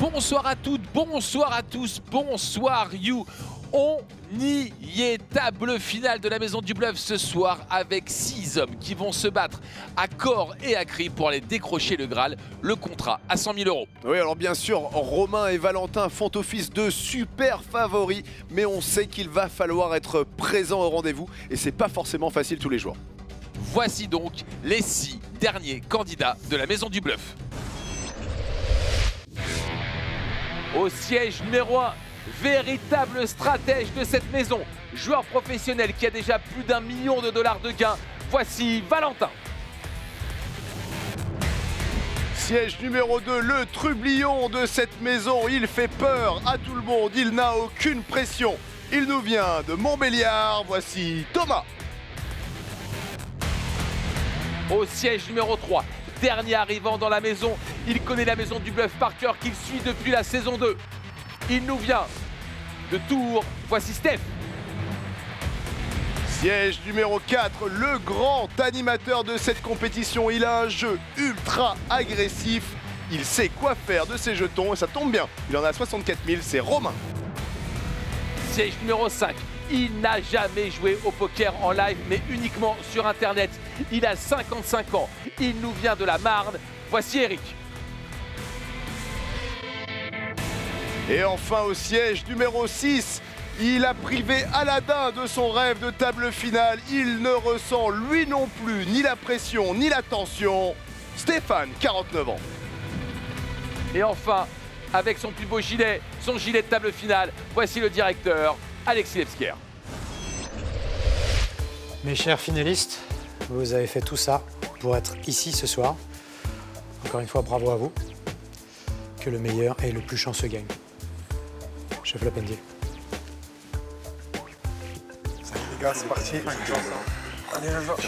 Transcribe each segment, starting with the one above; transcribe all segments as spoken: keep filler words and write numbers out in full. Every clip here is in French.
Bonsoir à toutes, bonsoir à tous, bonsoir you. On y est, table finale de la Maison du Bluff ce soir avec six hommes qui vont se battre à corps et à cri pour aller décrocher le Graal, le contrat à cent mille euros. Oui, alors bien sûr, Romain et Valentin font office de super favoris, mais on sait qu'il va falloir être présent au rendez-vous et c'est pas forcément facile tous les jours. Voici donc les six derniers candidats de la Maison du Bluff. Au siège numéro un, véritable stratège de cette maison, joueur professionnel qui a déjà plus d'un million de dollars de gains, voici Valentin. Siège numéro deux, le trublion de cette maison, il fait peur à tout le monde, il n'a aucune pression. Il nous vient de Montbéliard, voici Thomas. Au siège numéro trois, dernier arrivant dans la maison, il connaît la Maison du Bluff par cœur qu'il suit depuis la saison deux. Il nous vient de Tours, voici Steph. Siège numéro quatre, le grand animateur de cette compétition. Il a un jeu ultra agressif, il sait quoi faire de ses jetons et ça tombe bien. Il en a soixante-quatre mille, c'est Romain. Siège numéro cinq, il n'a jamais joué au poker en live mais uniquement sur internet. Il a cinquante-cinq ans, il nous vient de la Marne, voici Eric. Et enfin au siège numéro six, il a privé Aladdin de son rêve de table finale. Il ne ressent lui non plus ni la pression ni la tension. Stéphane, quarante-neuf ans. Et enfin, avec son plus beau gilet, son gilet de table finale, voici le directeur, Alexis Lebsker. Mes chers finalistes, vous avez fait tout ça pour être ici ce soir. Encore une fois, bravo à vous. Que le meilleur et le plus chanceux gagne. Chef Lapendier. Salut les gars, c'est parti. Allez, je vois.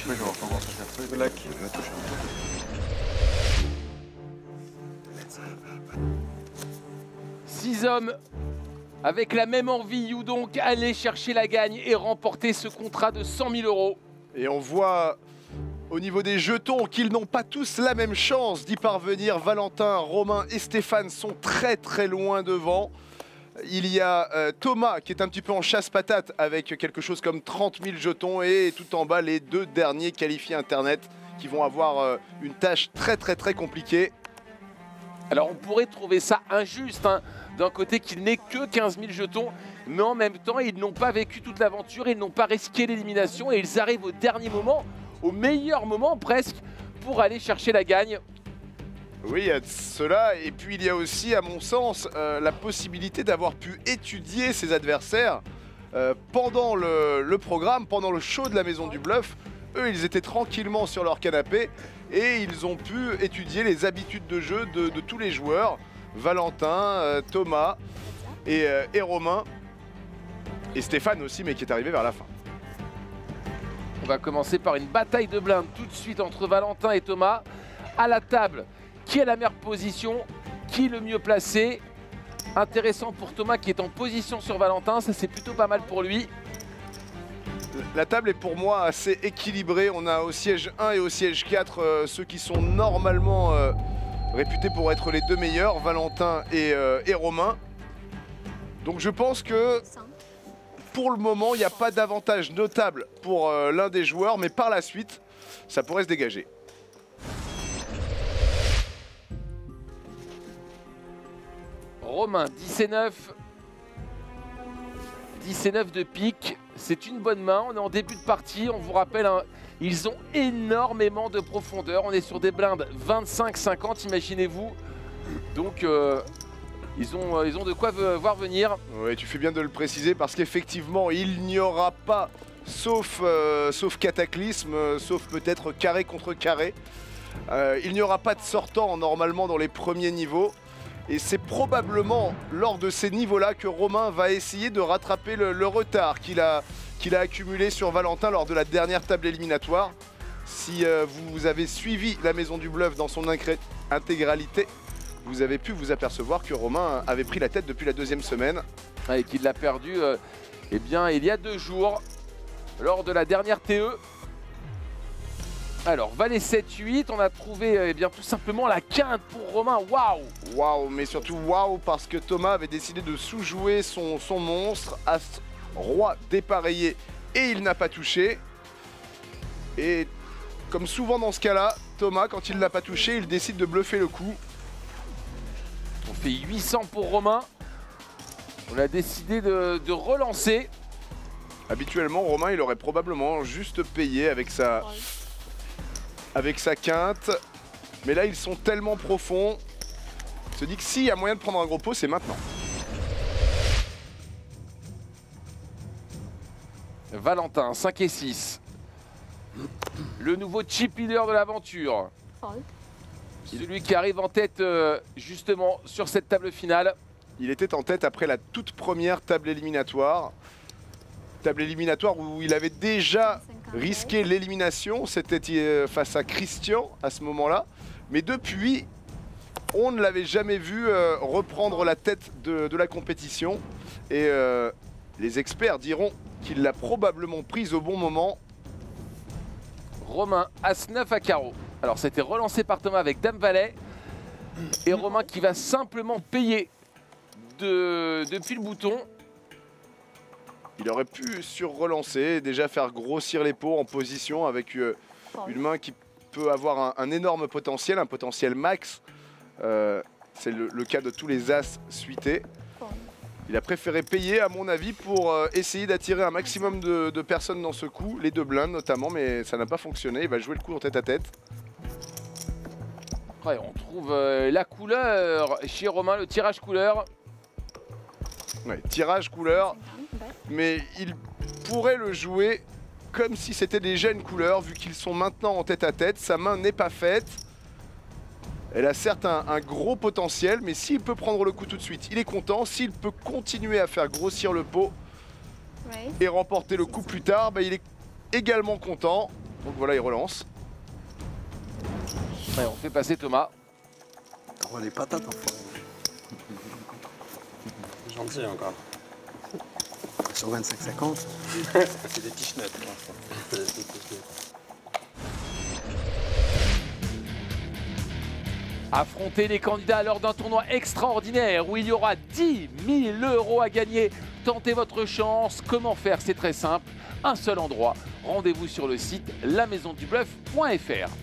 Six hommes avec la même envie, you donc, aller chercher la gagne et remporter ce contrat de cent mille euros. Et on voit au niveau des jetons qu'ils n'ont pas tous la même chance d'y parvenir. Valentin, Romain et Stéphane sont très très loin devant. Il y a euh, Thomas qui est un petit peu en chasse-patate avec quelque chose comme trente mille jetons et tout en bas les deux derniers qualifiés internet qui vont avoir euh, une tâche très très très compliquée. Alors on pourrait trouver ça injuste, hein, d'un côté qu'il n'ait que quinze mille jetons, mais en même temps ils n'ont pas vécu toute l'aventure, ils n'ont pas risqué l'élimination et ils arrivent au dernier moment, au meilleur moment presque, pour aller chercher la gagne. Oui, il y a de cela, et puis il y a aussi, à mon sens, euh, la possibilité d'avoir pu étudier ses adversaires euh, pendant le, le programme, pendant le show de la Maison du Bluff. Eux, ils étaient tranquillement sur leur canapé et ils ont pu étudier les habitudes de jeu de, de tous les joueurs. Valentin, euh, Thomas et, euh, et Romain, et Stéphane aussi, mais qui est arrivé vers la fin. On va commencer par une bataille de blindes tout de suite entre Valentin et Thomas. À la table, qui est la meilleure position? Qui est le mieux placé? Intéressant pour Thomas qui est en position sur Valentin, ça c'est plutôt pas mal pour lui. La table est pour moi assez équilibrée. On a au siège un et au siège quatre euh, ceux qui sont normalement euh, réputés pour être les deux meilleurs, Valentin et, euh, et Romain. Donc je pense que pour le moment, il n'y a pas d'avantage notable pour euh, l'un des joueurs, mais par la suite, ça pourrait se dégager. Romain, dix et neuf. dix et neuf de pique, c'est une bonne main. On est en début de partie, on vous rappelle, hein, ils ont énormément de profondeur. On est sur des blindes vingt-cinq cinquante, imaginez-vous. Donc, euh, ils, ont, euh, ils ont de quoi voir venir. Oui, tu fais bien de le préciser parce qu'effectivement, il n'y aura pas, sauf, euh, sauf cataclysme, euh, sauf peut-être carré contre carré, euh, il n'y aura pas de sortant normalement dans les premiers niveaux. Et c'est probablement lors de ces niveaux-là que Romain va essayer de rattraper le, le retard qu'il a, qu'il a accumulé sur Valentin lors de la dernière table éliminatoire. Si euh, vous avez suivi la Maison du Bluff dans son intégralité, vous avez pu vous apercevoir que Romain avait pris la tête depuis la deuxième semaine. Et qu'il l'a perdu euh, eh bien, il y a deux jours, lors de la dernière T E. Alors, valet sept huit, on a trouvé eh bien, tout simplement la quinte pour Romain. Waouh! Waouh, mais surtout waouh, parce que Thomas avait décidé de sous-jouer son, son monstre. As, roi dépareillé, et il n'a pas touché. Et comme souvent dans ce cas-là, Thomas, quand il n'a pas touché, il décide de bluffer le coup. On fait huit cents pour Romain. On a décidé de, de relancer. Habituellement, Romain, il aurait probablement juste payé avec sa, avec sa quinte. Mais là, ils sont tellement profonds. Il se dit que s'il y a moyen de prendre un gros pot, c'est maintenant. Valentin, cinq et six. Le nouveau chip leader de l'aventure. Celui qui arrive en tête euh, justement sur cette table finale. Il était en tête après la toute première table éliminatoire. Table éliminatoire où il avait déjà risqué l'élimination. C'était face à Christian à ce moment-là. Mais depuis, on ne l'avait jamais vu euh, reprendre la tête de, de la compétition. Et euh, les experts diront qu'il l'a probablement prise au bon moment. Romain, As neuf à carreau. Alors c'était relancé par Thomas avec Dame Valet. Et Romain qui va simplement payer de, depuis le bouton. Il aurait pu sur-relancer, déjà faire grossir les pots en position avec euh, une main qui peut avoir un, un énorme potentiel, un potentiel max. Euh, C'est le, le cas de tous les As suités. Il a préféré payer, à mon avis, pour euh, essayer d'attirer un maximum de, de personnes dans ce coup, les deux blindes notamment, mais ça n'a pas fonctionné. Il va jouer le coup en tête à tête. Ouais, on trouve euh, la couleur chez Romain, le tirage couleur. Ouais, tirage couleur, mais il pourrait le jouer comme si c'était des jeunes couleurs, vu qu'ils sont maintenant en tête à tête. Sa main n'est pas faite. Elle a certes un, un gros potentiel, mais s'il peut prendre le coup tout de suite, il est content. S'il peut continuer à faire grossir le pot et remporter le coup plus tard, bah, il est également content. Donc voilà, il relance. Ouais, on fait passer Thomas. Oh, les patates, enfin. Gentil encore. Sur vingt-cinq cinquante. C'est des pichenettes. Affronter les candidats lors d'un tournoi extraordinaire où il y aura dix mille euros à gagner. Tentez votre chance. Comment faire? C'est très simple. Un seul endroit. Rendez-vous sur le site la maison du bluff point F R.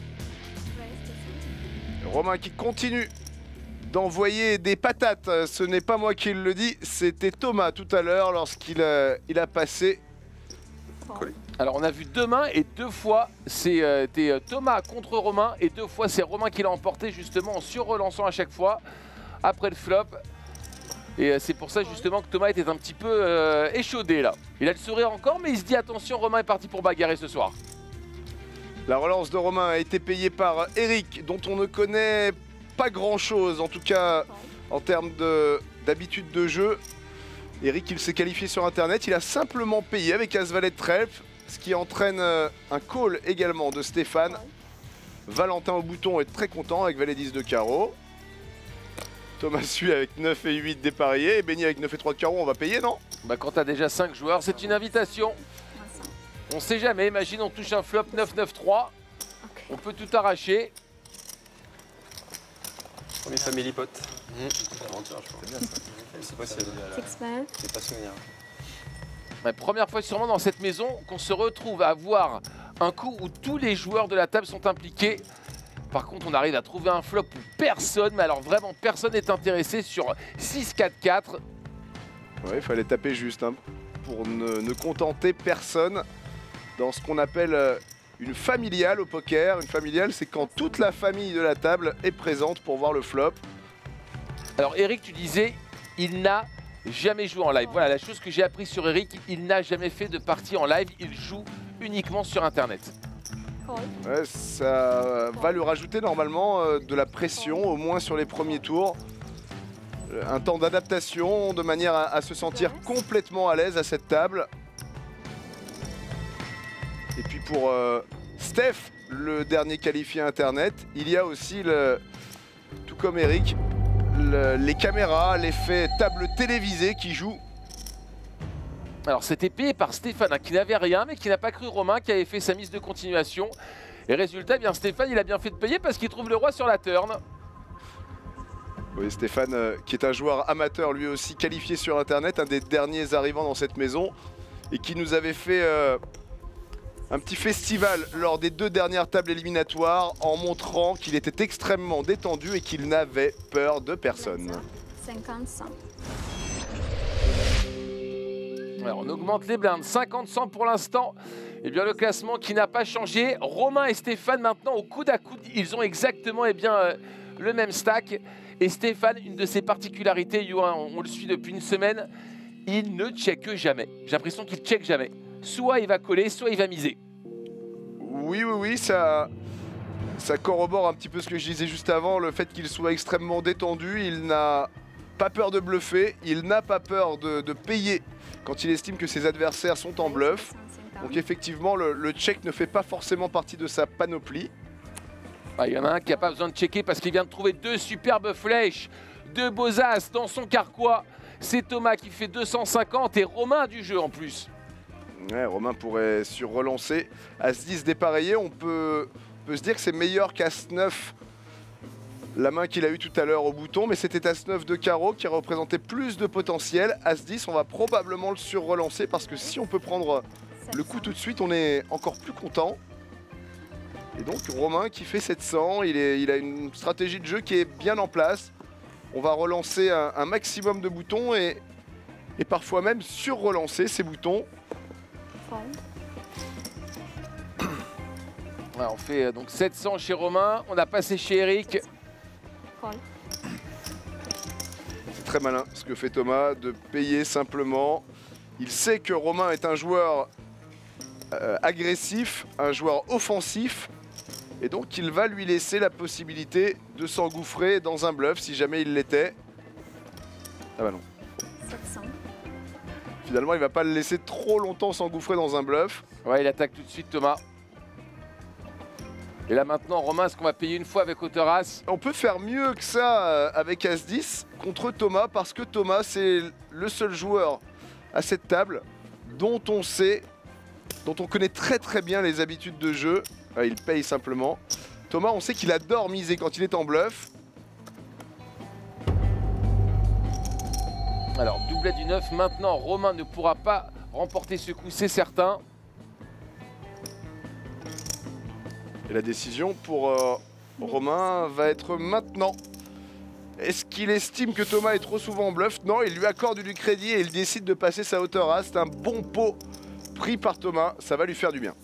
Romain qui continue d'envoyer des patates. Ce n'est pas moi qui le dis, c'était Thomas tout à l'heure lorsqu'il a, il a passé. Alors on a vu deux mains et deux fois c'est euh, euh, Thomas contre Romain et deux fois c'est Romain qui l'a emporté justement en sur-relançant à chaque fois après le flop. Et euh, c'est pour ça justement que Thomas était un petit peu euh, échaudé là. Il a le sourire encore mais il se dit attention, Romain est parti pour bagarrer ce soir. La relance de Romain a été payée par Eric, dont on ne connaît pas grand chose, en tout cas en termes d'habitude de, de jeu. Eric, il s'est qualifié sur internet, il a simplement payé avec As-Valet de trèfle, ce qui entraîne un call également de Stéphane. Valentin au bouton est très content avec Valet dix de carreau. Thomas suit avec neuf et huit dépareillés, et Benny avec neuf et trois de carreau, on va payer, non? Bah quand t'as déjà cinq joueurs, c'est une invitation. On sait jamais, imagine on touche un flop neuf neuf trois, on peut tout arracher. Premier family pot. Mmh. C'est aventure, je crois. C'est bien ça. C'est pas, c'est pas souvenir. La première fois sûrement dans cette maison qu'on se retrouve à voir un coup où tous les joueurs de la table sont impliqués. Par contre, on arrive à trouver un flop où personne, mais alors vraiment personne n'est intéressé sur six quatre quatre. Ouais, il fallait taper juste hein, pour ne, ne contenter personne dans ce qu'on appelle une familiale au poker. Une familiale, c'est quand toute la famille de la table est présente pour voir le flop. Alors Eric, tu disais, il n'a jamais joué en live. Voilà la chose que j'ai appris sur Eric, il n'a jamais fait de partie en live, il joue uniquement sur internet. Ouais, ça va lui rajouter normalement euh, de la pression, au moins sur les premiers tours. Un temps d'adaptation, de manière à, à se sentir complètement à l'aise à cette table. Et puis pour euh, Steph, le dernier qualifié internet, il y a aussi, le, tout comme Eric, le, les caméras, l'effet table télévisée qui joue. Alors c'était payé par Stéphane hein, qui n'avait rien mais qui n'a pas cru Romain, qui avait fait sa mise de continuation. Et résultat, eh bien Stéphane, il a bien fait de payer parce qu'il trouve le roi sur la turn. Oui, Stéphane, euh, qui est un joueur amateur lui aussi, qualifié sur internet, un des derniers arrivants dans cette maison, et qui nous avait fait euh, un petit festival lors des deux dernières tables éliminatoires en montrant qu'il était extrêmement détendu et qu'il n'avait peur de personne. cinquante cent. Alors on augmente les blindes, cinquante cent pour l'instant. Et bien le classement qui n'a pas changé. Romain et Stéphane maintenant au coude à coude, ils ont exactement eh bien, euh, le même stack. Et Stéphane, une de ses particularités, Yoann, on, on le suit depuis une semaine, il ne check jamais. J'ai l'impression qu'il check jamais. Soit il va coller, soit il va miser. Oui, oui, oui, ça, ça corrobore un petit peu ce que je disais juste avant, le fait qu'il soit extrêmement détendu, il n'a pas peur de bluffer, il n'a pas peur de, de payer quand il estime que ses adversaires sont en bluff. Donc effectivement, le, le check ne fait pas forcément partie de sa panoplie. Ah, il y en a un qui n'a pas besoin de checker parce qu'il vient de trouver deux superbes flèches, deux beaux as dans son carquois. C'est Thomas qui fait deux cent cinquante et Romain du jeu en plus. Ouais, Romain pourrait sur relancer. As dix dépareillé, on peut, on peut se dire que c'est meilleur qu'As neuf. La main qu'il a eue tout à l'heure au bouton, mais c'était As neuf de carreau qui représentait plus de potentiel. As dix, on va probablement le sur-relancer parce que si on peut prendre le coup tout de suite, on est encore plus content. Et donc Romain qui fait sept cents, il, est, il a une stratégie de jeu qui est bien en place. On va relancer un, un maximum de boutons et, et parfois même sur-relancer ces boutons. Ouais, on fait donc sept cents chez Romain, on a passé chez Eric. C'est très malin ce que fait Thomas de payer simplement. Il sait que Romain est un joueur euh, agressif, un joueur offensif. Et donc il va lui laisser la possibilité de s'engouffrer dans un bluff si jamais il l'était. Ah bah non. sept cents. Finalement il va pas le laisser trop longtemps s'engouffrer dans un bluff. Ouais, il attaque tout de suite Thomas. Et là maintenant Romain, est-ce qu'on va payer une fois avec hauteur as? On peut faire mieux que ça euh, avec As dix contre Thomas parce que Thomas c'est le seul joueur à cette table dont on sait, dont on connaît très très bien les habitudes de jeu. Ouais, il paye simplement. Thomas, on sait qu'il adore miser quand il est en bluff. Alors doublet du neuf, maintenant Romain ne pourra pas remporter ce coup, c'est certain. Et la décision pour euh, Romain va être maintenant. Est-ce qu'il estime que Thomas est trop souvent en bluff? Non, il lui accorde du crédit et il décide de passer sa hauteur as. C'est un bon pot pris par Thomas, ça va lui faire du bien.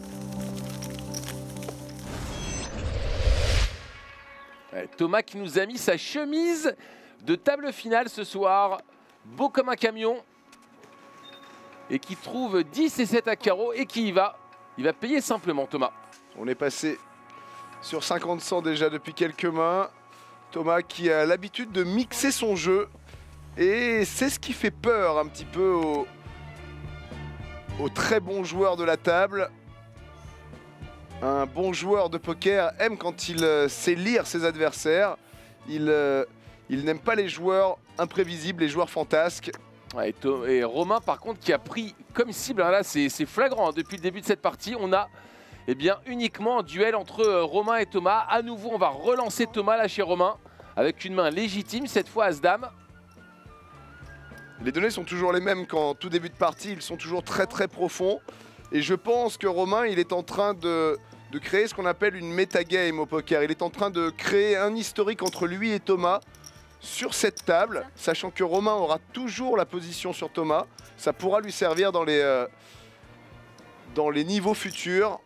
Thomas qui nous a mis sa chemise de table finale ce soir, beau comme un camion, et qui trouve dix et sept à carreau et qui y va. Il va payer simplement Thomas. On est passé sur cinquante cents déjà depuis quelques mains. Thomas qui a l'habitude de mixer son jeu et c'est ce qui fait peur un petit peu aux, aux très bons joueurs de la table. Un bon joueur de poker aime quand il euh, sait lire ses adversaires. Il, euh, il n'aime pas les joueurs imprévisibles, les joueurs fantasques. Ouais, et, et Romain, par contre, qui a pris comme cible, hein, là c'est flagrant, hein, depuis le début de cette partie, on a eh bien, uniquement un duel entre euh, Romain et Thomas. À nouveau, on va relancer Thomas là chez Romain, avec une main légitime, cette fois As-Dame. Les données sont toujours les mêmes qu'en tout début de partie, ils sont toujours très très profonds. Et je pense que Romain, il est en train de, de créer ce qu'on appelle une metagame au poker. Il est en train de créer un historique entre lui et Thomas sur cette table, sachant que Romain aura toujours la position sur Thomas. Ça pourra lui servir dans les, euh, dans les niveaux futurs.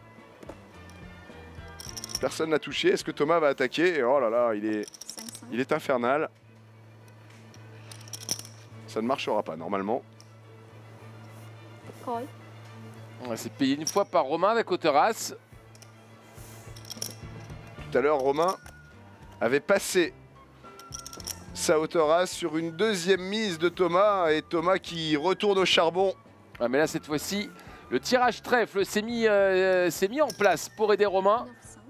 Personne n'a touché. Est-ce que Thomas va attaquer? Et oh là là, il est, il est infernal. Ça ne marchera pas normalement. Call. On s'est payé une fois par Romain avec hauteur as. Tout à l'heure, Romain avait passé sa hauteur as sur une deuxième mise de Thomas et Thomas qui retourne au charbon. Ouais, mais là, cette fois-ci, le tirage trèfle s'est mis, euh, s'est mis en place pour aider Romain.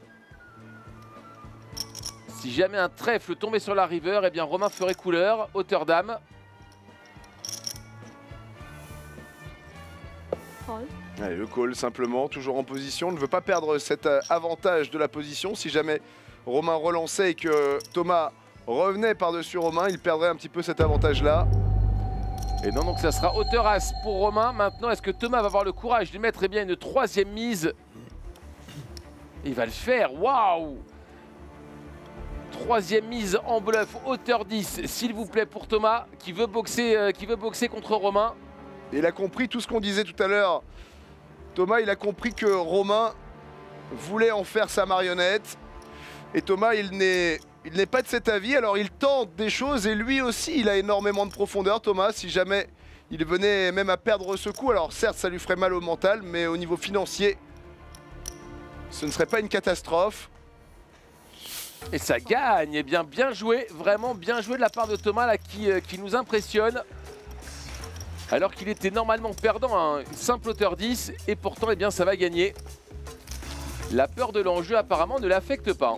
Si jamais un trèfle tombait sur la river, eh bien Romain ferait couleur, hauteur dame. Allez, le call simplement, toujours en position. On ne veut pas perdre cet avantage de la position. Si jamais Romain relançait et que Thomas revenait par-dessus Romain, il perdrait un petit peu cet avantage-là. Et non, donc ça sera hauteur as pour Romain. Maintenant, est-ce que Thomas va avoir le courage de mettre eh bien, une troisième mise? Il va le faire, waouh! Troisième mise en bluff, hauteur dix, s'il vous plaît, pour Thomas, qui veut boxer, euh, qui veut boxer contre Romain. Il a compris tout ce qu'on disait tout à l'heure. Thomas, il a compris que Romain voulait en faire sa marionnette. Et Thomas, il n'est il n'est pas de cet avis, alors il tente des choses. Et lui aussi, il a énormément de profondeur, Thomas. Si jamais il venait même à perdre ce coup, alors certes, ça lui ferait mal au mental, mais au niveau financier, ce ne serait pas une catastrophe. Et ça gagne, eh bien bien joué, vraiment bien joué de la part de Thomas là, qui, euh, qui nous impressionne. Alors qu'il était normalement perdant à hein, une simple hauteur dix, et pourtant eh bien, ça va gagner. La peur de l'enjeu apparemment ne l'affecte pas.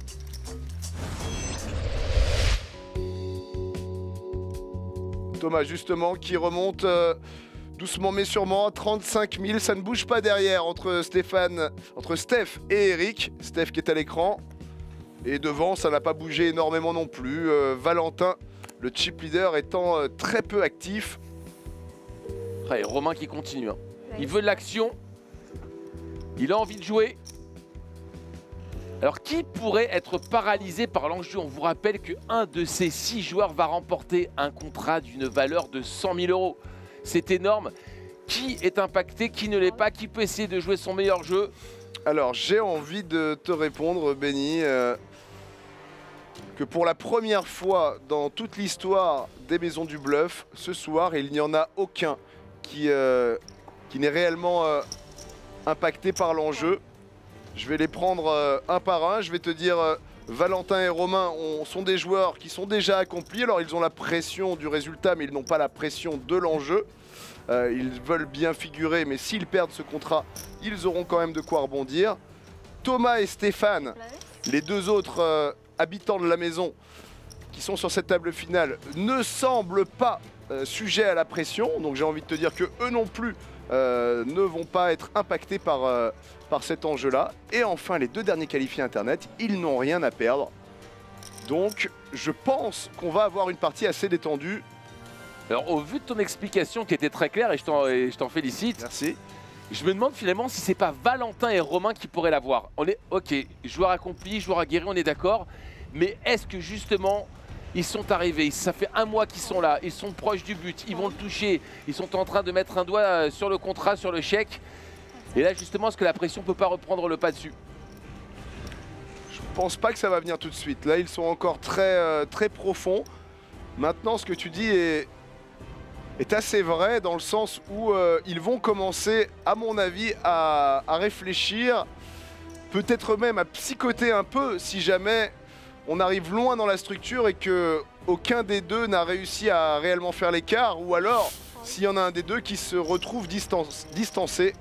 Thomas justement qui remonte euh, doucement mais sûrement à trente-cinq mille, ça ne bouge pas derrière entre Stéphane, entre Steph et Eric. Steph qui est à l'écran. Et devant, ça n'a pas bougé énormément non plus. Euh, Valentin, le chip leader, étant euh, très peu actif. Ouais, Romain qui continue. Hein. Il veut de l'action. Il a envie de jouer. Alors, qui pourrait être paralysé par l'enjeu? On vous rappelle qu'un de ces six joueurs va remporter un contrat d'une valeur de cent mille euros. C'est énorme. Qui est impacté? Qui ne l'est pas? Qui peut essayer de jouer son meilleur jeu? Alors, j'ai envie de te répondre, Benny. Euh... que pour la première fois dans toute l'histoire des Maisons du Bluff, ce soir, il n'y en a aucun qui, euh, qui n'est réellement euh, impacté par l'enjeu. Je vais les prendre euh, un par un. Je vais te dire, euh, Valentin et Romain ont, sont des joueurs qui sont déjà accomplis. Alors, ils ont la pression du résultat, mais ils n'ont pas la pression de l'enjeu. Euh, ils veulent bien figurer, mais s'ils perdent ce contrat, ils auront quand même de quoi rebondir. Thomas et Stéphane, les deux autres... Euh, habitants de la maison qui sont sur cette table finale ne semblent pas euh, sujets à la pression. Donc j'ai envie de te dire que eux non plus euh, ne vont pas être impactés par, euh, par cet enjeu-là. Et enfin, les deux derniers qualifiés Internet, ils n'ont rien à perdre. Donc je pense qu'on va avoir une partie assez détendue. Alors au vu de ton explication qui était très claire, et je t'en félicite. Merci. Je me demande finalement si c'est pas Valentin et Romain qui pourraient l'avoir. On est ok, joueur accompli, joueur aguerri, on est d'accord. Mais est-ce que justement ils sont arrivés? Ça fait un mois qu'ils sont là, ils sont proches du but, ils vont le toucher, ils sont en train de mettre un doigt sur le contrat, sur le chèque. Et là justement, est-ce que la pression peut pas reprendre le pas dessus? Je pense pas que ça va venir tout de suite. Là, ils sont encore très, euh, très profonds. Maintenant, ce que tu dis est... est assez vrai dans le sens où euh, ils vont commencer, à mon avis, à, à réfléchir, peut-être même à psychoter un peu si jamais on arrive loin dans la structure et que aucun des deux n'a réussi à réellement faire l'écart, ou alors s'il y en a un des deux qui se retrouve distance, distancé.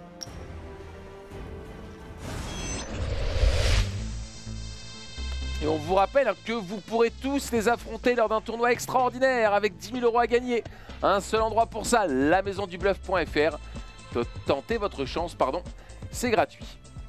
Et on vous rappelle que vous pourrez tous les affronter lors d'un tournoi extraordinaire avec dix mille euros à gagner. Un seul endroit pour ça, la maison du bluff point F R. Tentez votre chance, pardon, c'est gratuit.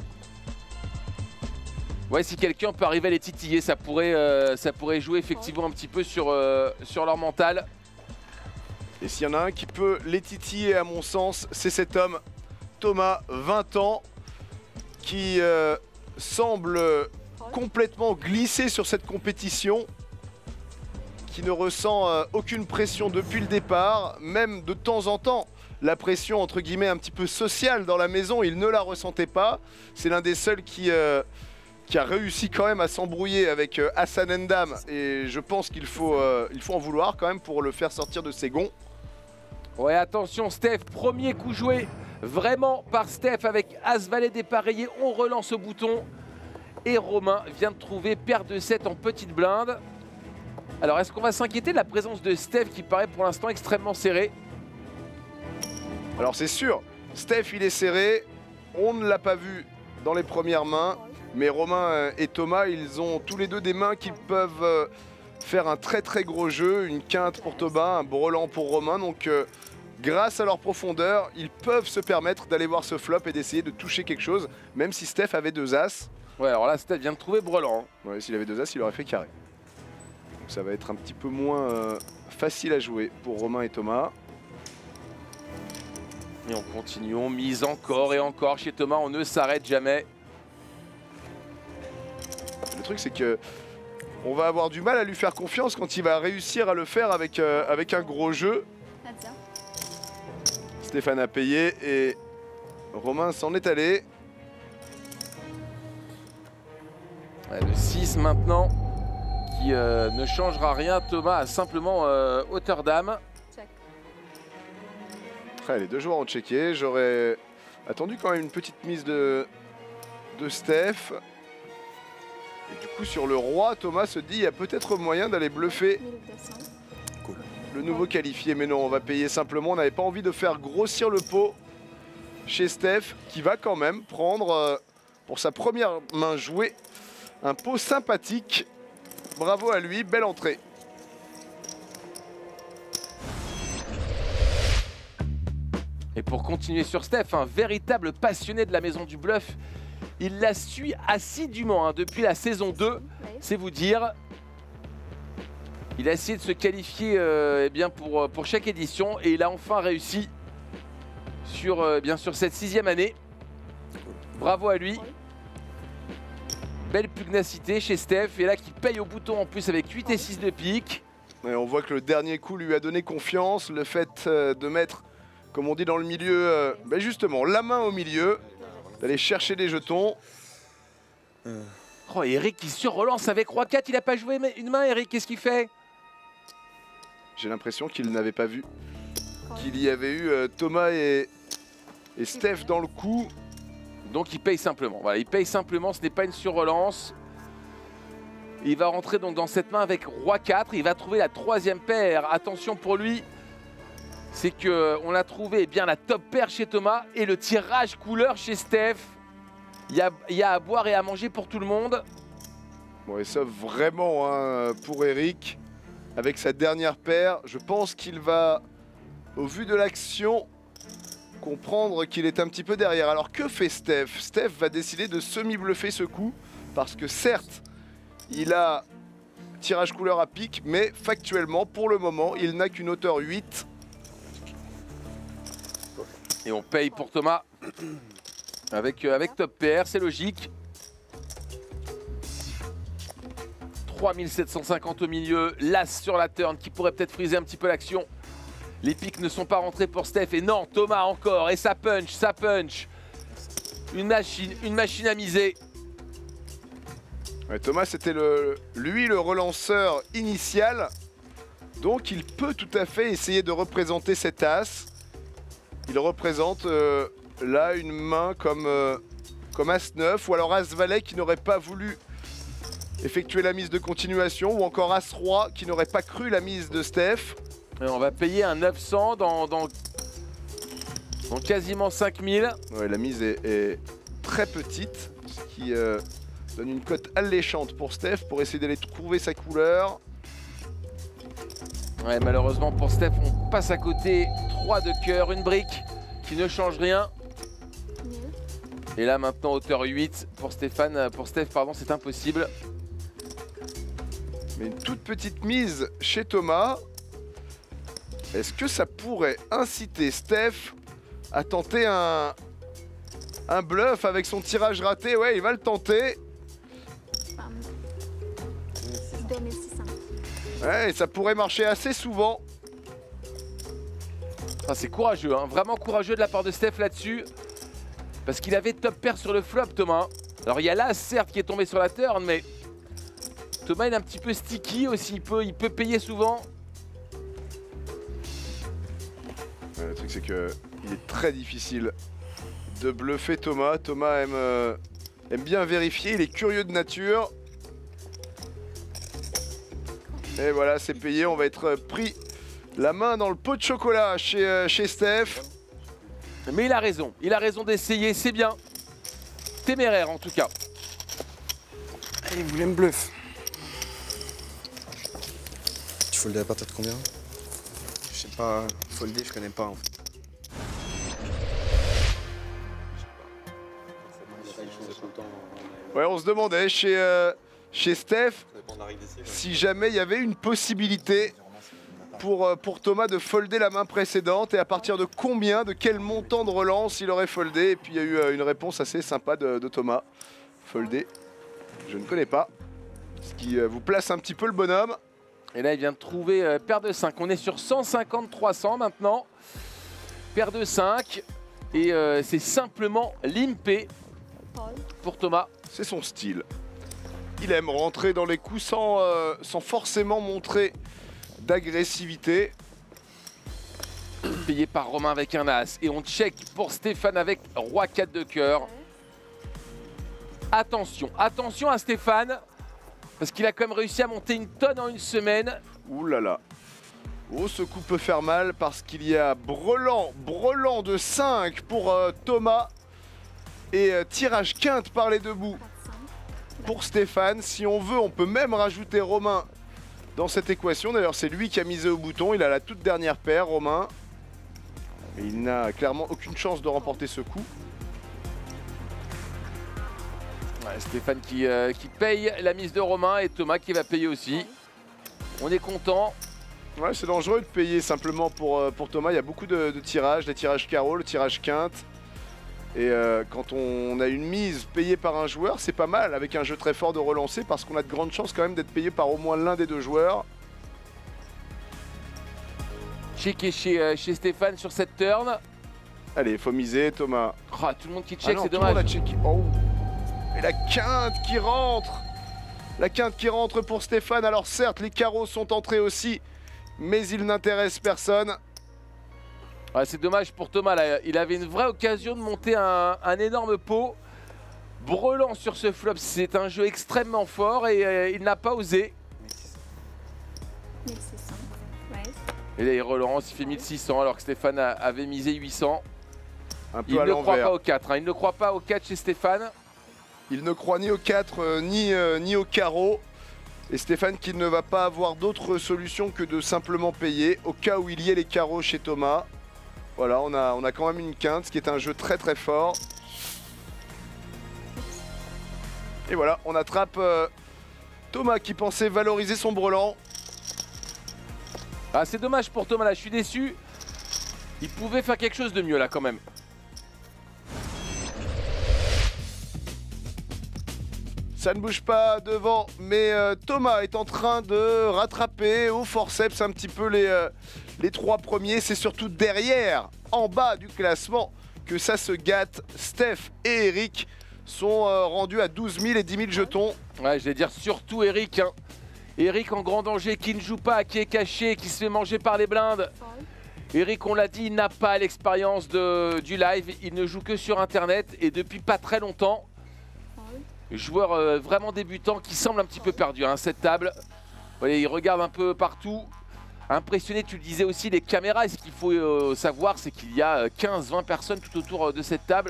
Ouais, si quelqu'un peut arriver à les titiller, ça pourrait, euh, ça pourrait jouer effectivement un petit peu sur, euh, sur leur mental. Et s'il y en a un qui peut les titiller, à mon sens, c'est cet homme, Thomas, vingt ans, qui euh, semble complètement glissé sur cette compétition, qui ne ressent euh, aucune pression depuis le départ, même de temps en temps. La pression, entre guillemets, un petit peu sociale dans la maison, il ne la ressentait pas. C'est l'un des seuls qui... Euh, qui a réussi quand même à s'embrouiller avec euh, Hassan Ndam, et je pense qu'il faut, euh, il faut en vouloir quand même pour le faire sortir de ses gonds. Ouais, attention Steph, premier coup joué vraiment par Steph avec As-Valet dépareillé, on relance au bouton. Et Romain vient de trouver paire de sept en petite blinde. Alors est-ce qu'on va s'inquiéter de la présence de Steph qui paraît pour l'instant extrêmement serré? Alors c'est sûr, Steph il est serré, on ne l'a pas vu dans les premières mains. Mais Romain et Thomas, ils ont tous les deux des mains qui peuvent faire un très très gros jeu. Une quinte pour Thomas, un brelan pour Romain. Donc grâce à leur profondeur, ils peuvent se permettre d'aller voir ce flop et d'essayer de toucher quelque chose, même si Steph avait deux as. Ouais, alors là, Steph vient de trouver Brelan. Hein. Ouais, s'il avait deux as, il aurait fait carré. Donc ça va être un petit peu moins euh, facile à jouer pour Romain et Thomas. Et on continue, on mise encore et encore chez Thomas, on ne s'arrête jamais. Le truc, c'est que on va avoir du mal à lui faire confiance quand il va réussir à le faire avec, euh, avec un gros jeu. Stéphane a payé et Romain s'en est allé. Ouais, le six maintenant, qui euh, ne changera rien. Thomas a simplement euh, hauteur d'âme. Après, les deux joueurs ont checké. J'aurais attendu quand même une petite mise de, de Steph. Et du coup, sur le roi, Thomas se dit il y a peut-être moyen d'aller bluffer le nouveau qualifié. Mais non, on va payer simplement. On n'avait pas envie de faire grossir le pot chez Steph, qui va quand même prendre, euh, pour sa première main jouée, un pot sympathique. Bravo à lui, belle entrée. Et pour continuer sur Steph, un véritable passionné de la maison du bluff, il la suit assidûment hein, depuis la saison deux, c'est vous dire. Il a essayé de se qualifier euh, eh bien pour, pour chaque édition et il a enfin réussi sur, euh, bien sûr, cette sixième année. Bravo à lui. Belle pugnacité chez Steph et là qui paye au bouton en plus avec huit et six de pique. Et on voit que le dernier coup lui a donné confiance, le fait euh, de mettre, comme on dit dans le milieu, euh, ben justement la main au milieu, d'aller chercher des jetons. Oh, Eric qui se relance avec roi quatre, il n'a pas joué une main Eric, qu'est-ce qu'il fait? J'ai l'impression qu'il n'avait pas vu qu'il y avait eu euh, Thomas et, et Steph dans le coup. Donc il paye simplement, voilà, il paye simplement, ce n'est pas une surrelance. Il va rentrer donc dans cette main avec roi quatre, il va trouver la troisième paire. Attention pour lui, c'est qu'on a trouvé eh bien la top paire chez Thomas et le tirage couleur chez Steph. Il y a, il y a à boire et à manger pour tout le monde. Bon, et ça vraiment hein, pour Eric, avec sa dernière paire, je pense qu'il va, au vu de l'action, comprendre qu'il est un petit peu derrière. Alors que fait Steph? Steph va décider de semi-bluffer ce coup, parce que certes, il a tirage couleur à pique, mais factuellement, pour le moment, il n'a qu'une hauteur huit. Et on paye pour Thomas avec, euh, avec top paire, c'est logique. trois mille sept cent cinquante au milieu, l'as sur la turn qui pourrait peut-être friser un petit peu l'action. Les piques ne sont pas rentrés pour Steph et non, Thomas encore et ça punch, ça punch. Une machine, une machine à miser. Ouais, Thomas, c'était le, lui le relanceur initial, donc il peut tout à fait essayer de représenter cet as. Il représente euh, là une main comme, euh, comme as neuf ou alors as valet qui n'aurait pas voulu effectuer la mise de continuation ou encore as roi qui n'aurait pas cru la mise de Steph. Et on va payer un neuf cents dans, dans, dans quasiment cinq mille. Ouais, la mise est, est très petite, ce qui euh, donne une cote alléchante pour Steph pour essayer d'aller trouver sa couleur. Ouais, malheureusement pour Steph, on passe à côté. trois de cœur, une brique qui ne change rien. Et là maintenant hauteur huit pour Stéphane, pour Steph pardon, c'est impossible. Mais une toute petite mise chez Thomas. Est-ce que ça pourrait inciter Steph à tenter un, un bluff avec son tirage raté? Ouais, il va le tenter. deux mille six cents. Ouais, ça pourrait marcher assez souvent. Ah, c'est courageux, hein, vraiment courageux de la part de Steph là-dessus. Parce qu'il avait top pair sur le flop, Thomas. Alors il y a l'as certes qui est tombé sur la turn, mais Thomas il est un petit peu sticky aussi, il peut, il peut payer souvent. Ouais, le truc c'est que il est très difficile de bluffer Thomas. Thomas aime, euh, aime bien vérifier, il est curieux de nature. Et voilà, c'est payé, on va être pris la main dans le pot de chocolat chez, euh, chez Steph. Mais il a raison, il a raison d'essayer, c'est bien. Téméraire en tout cas. Il voulait me bluff. Tu foldais à partir de combien? Je sais pas, foldé, je connais pas en fait. Ouais, on se demandait chez, euh, chez Steph si jamais il y avait une possibilité pour, euh, pour Thomas de folder la main précédente et à partir de combien, de quel montant de relance il aurait foldé. Et puis il y a eu euh, une réponse assez sympa de, de Thomas. Foldé, je ne connais pas. Ce qui euh, vous place un petit peu le bonhomme. Et là, il vient de trouver euh, paire de cinq. On est sur cent cinquante trois cents maintenant. Paire de cinq. Et euh, c'est simplement limpé pour Thomas. C'est son style. Il aime rentrer dans les coups sans, euh, sans forcément montrer d'agressivité. Payé par Romain avec un as. Et on check pour Stéphane avec roi quatre de cœur. Attention, attention à Stéphane. Parce qu'il a quand même réussi à monter une tonne en une semaine. Ouh là là. Oh, ce coup peut faire mal parce qu'il y a brelan, brelan de cinq pour euh, Thomas. Et euh, tirage quinte par les deux bouts pour Stéphane. Si on veut, on peut même rajouter Romain dans cette équation. D'ailleurs, c'est lui qui a misé au bouton. Il a la toute dernière paire, Romain. Et il n'a clairement aucune chance de remporter ce coup. Ouais, Stéphane qui, euh, qui paye la mise de Romain et Thomas qui va payer aussi. On est content. Ouais, c'est dangereux de payer simplement pour, euh, pour Thomas. Il y a beaucoup de, de tirages, les tirages carreau, le tirage quinte. Et euh, quand on a une mise payée par un joueur, c'est pas mal avec un jeu très fort de relancer parce qu'on a de grandes chances quand même d'être payé par au moins l'un des deux joueurs. Checké chez, euh, chez Stéphane sur cette turn. Allez, il faut miser, Thomas. Oh, tout le monde qui check, Ah non, c'est tout le monde dommage. a checké. Oh. Et la quinte qui rentre. La quinte qui rentre pour Stéphane. Alors certes, les carreaux sont entrés aussi, mais ils n'intéressent personne. Ouais, c'est dommage pour Thomas, là. Il avait une vraie occasion de monter un, un énorme pot. Brelan sur ce flop, c'est un jeu extrêmement fort et euh, il n'a pas osé. mille six cents. Ouais. Et là, il relance, il fait mille six cents alors que Stéphane a, avait misé huit cents. Un peu Il à ne croit l'envers. pas au quatre. Hein. Il ne croit pas au quatre chez Stéphane. Il ne croit ni au quatre, euh, ni, euh, ni au carreau. Et Stéphane qui ne va pas avoir d'autre solution que de simplement payer au cas où il y ait les carreaux chez Thomas. Voilà, on a, on a quand même une quinte, ce qui est un jeu très très fort. Et voilà, on attrape euh, Thomas qui pensait valoriser son brelan. Ah, c'est dommage pour Thomas, là, je suis déçu. Il pouvait faire quelque chose de mieux, là, quand même. Ça ne bouge pas devant, mais euh, Thomas est en train de rattraper au forceps un petit peu les, euh, les trois premiers. C'est surtout derrière, en bas du classement, que ça se gâte. Steph et Eric sont euh, rendus à douze mille et dix mille jetons. Ouais, je vais dire surtout Eric. Hein. Eric en grand danger, qui ne joue pas, qui est caché, qui se fait manger par les blindes. Eric, on l'a dit, il n'a pas l'expérience du live. Il ne joue que sur Internet et depuis pas très longtemps. Joueur euh, vraiment débutant qui semble un petit peu perdu, hein, cette table. Vous voyez, il regarde un peu partout. Impressionné, tu le disais aussi, les caméras. Et ce qu'il faut euh, savoir, c'est qu'il y a quinze vingt personnes tout autour de cette table.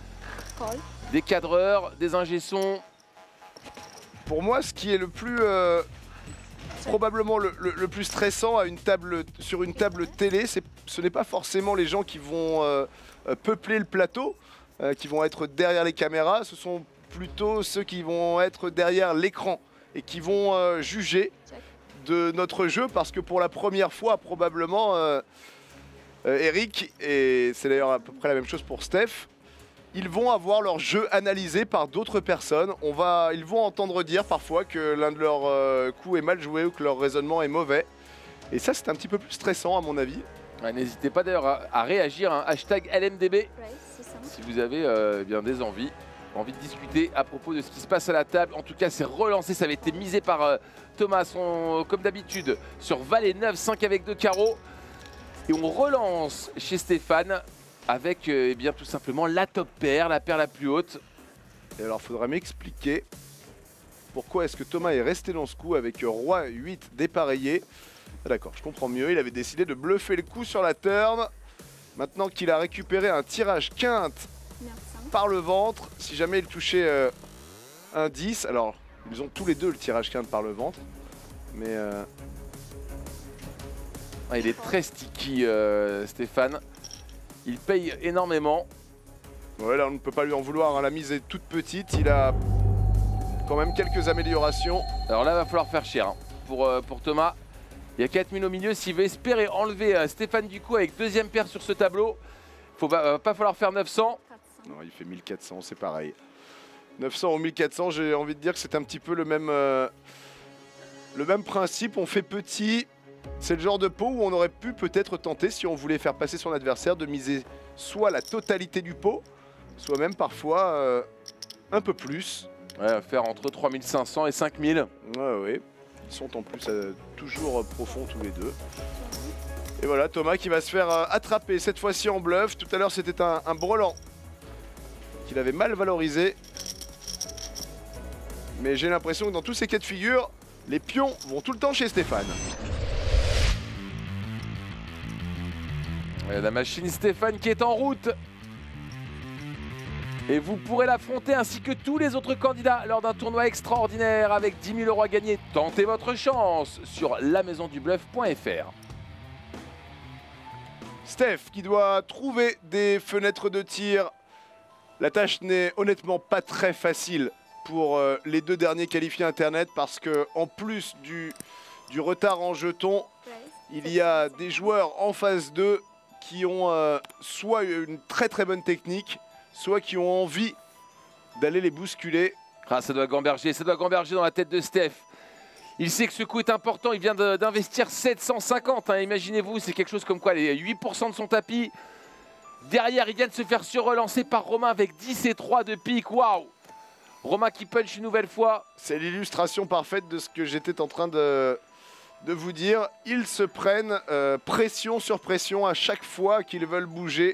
Des cadreurs, des ingé-sons. Pour moi, ce qui est le plus... Euh, probablement le, le, le plus stressant à une table, sur une table télé, ce n'est pas forcément les gens qui vont euh, peupler le plateau, euh, qui vont être derrière les caméras. Ce sont plutôt ceux qui vont être derrière l'écran et qui vont euh, juger de notre jeu parce que pour la première fois probablement euh, euh, Eric, et c'est d'ailleurs à peu près la même chose pour Steph, ils vont avoir leur jeu analysé par d'autres personnes. On va, ils vont entendre dire parfois que l'un de leurs euh, coups est mal joué ou que leur raisonnement est mauvais. Et ça, c'est un petit peu plus stressant à mon avis. Ouais, n'hésitez pas d'ailleurs à, à réagir, hein, hashtag L M D B, Ouais, c'est ça. si vous avez euh, bien des envies. Envie de discuter à propos de ce qui se passe à la table. En tout cas, c'est relancé. Ça avait été misé par euh, Thomas, son, comme d'habitude, sur Valet neuf, cinq avec deux carreaux. Et on relance chez Stéphane avec euh, eh bien, tout simplement la top paire, la paire la plus haute. Et alors, il faudra m'expliquer pourquoi est-ce que Thomas est resté dans ce coup avec Roi huit dépareillé. Ah, d'accord, je comprends mieux. Il avait décidé de bluffer le coup sur la turn. Maintenant qu'il a récupéré un tirage quinte par le ventre, si jamais il touchait euh, un dix, alors ils ont tous les deux le tirage quinte par le ventre, mais euh... Ah, il est très sticky, euh, Stéphane. Il paye énormément. Ouais, là on ne peut pas lui en vouloir, hein. La mise est toute petite, il a quand même quelques améliorations. Alors là, il va falloir faire cher hein, pour, euh, pour Thomas. Il y a quatre mille au milieu. S'il veut espérer enlever euh, Stéphane Ducot avec deuxième paire sur ce tableau, il ne va euh, pas falloir faire neuf cents. Non, il fait mille quatre cents, c'est pareil. neuf cents ou mille quatre cents, j'ai envie de dire que c'est un petit peu le même, euh, le même principe. On fait petit. C'est le genre de pot où on aurait pu peut-être tenter, si on voulait faire passer son adversaire, de miser soit la totalité du pot, soit même parfois euh, un peu plus. Ouais, faire entre trois mille cinq cents et cinq mille. Ouais, ouais. Ils sont en plus euh, toujours profonds tous les deux. Et voilà, Thomas qui va se faire euh, attraper, cette fois-ci en bluff. Tout à l'heure, c'était un, un brelan qu'il avait mal valorisé. Mais j'ai l'impression que dans tous ces cas de figure, les pions vont tout le temps chez Stéphane. La machine Stéphane qui est en route. Et vous pourrez l'affronter ainsi que tous les autres candidats lors d'un tournoi extraordinaire avec dix mille euros à gagner. Tentez votre chance sur la maison du bluff point F R. Steph qui doit trouver des fenêtres de tir. La tâche n'est honnêtement pas très facile pour euh, les deux derniers qualifiés Internet parce que en plus du, du retard en jetons, il y a des joueurs en phase deux qui ont euh, soit une très très bonne technique, soit qui ont envie d'aller les bousculer. Ah, ça doit gamberger, ça doit gamberger dans la tête de Steph. Il sait que ce coup est important, il vient d'investir sept cent cinquante, hein. Imaginez-vous, c'est quelque chose comme quoi, les huit pour cent de son tapis. Derrière, il vient de se faire surrelancer par Romain avec dix et trois de pique, waouh. Romain qui punch une nouvelle fois. C'est l'illustration parfaite de ce que j'étais en train de... de vous dire. Ils se prennent euh, pression sur pression à chaque fois qu'ils veulent bouger.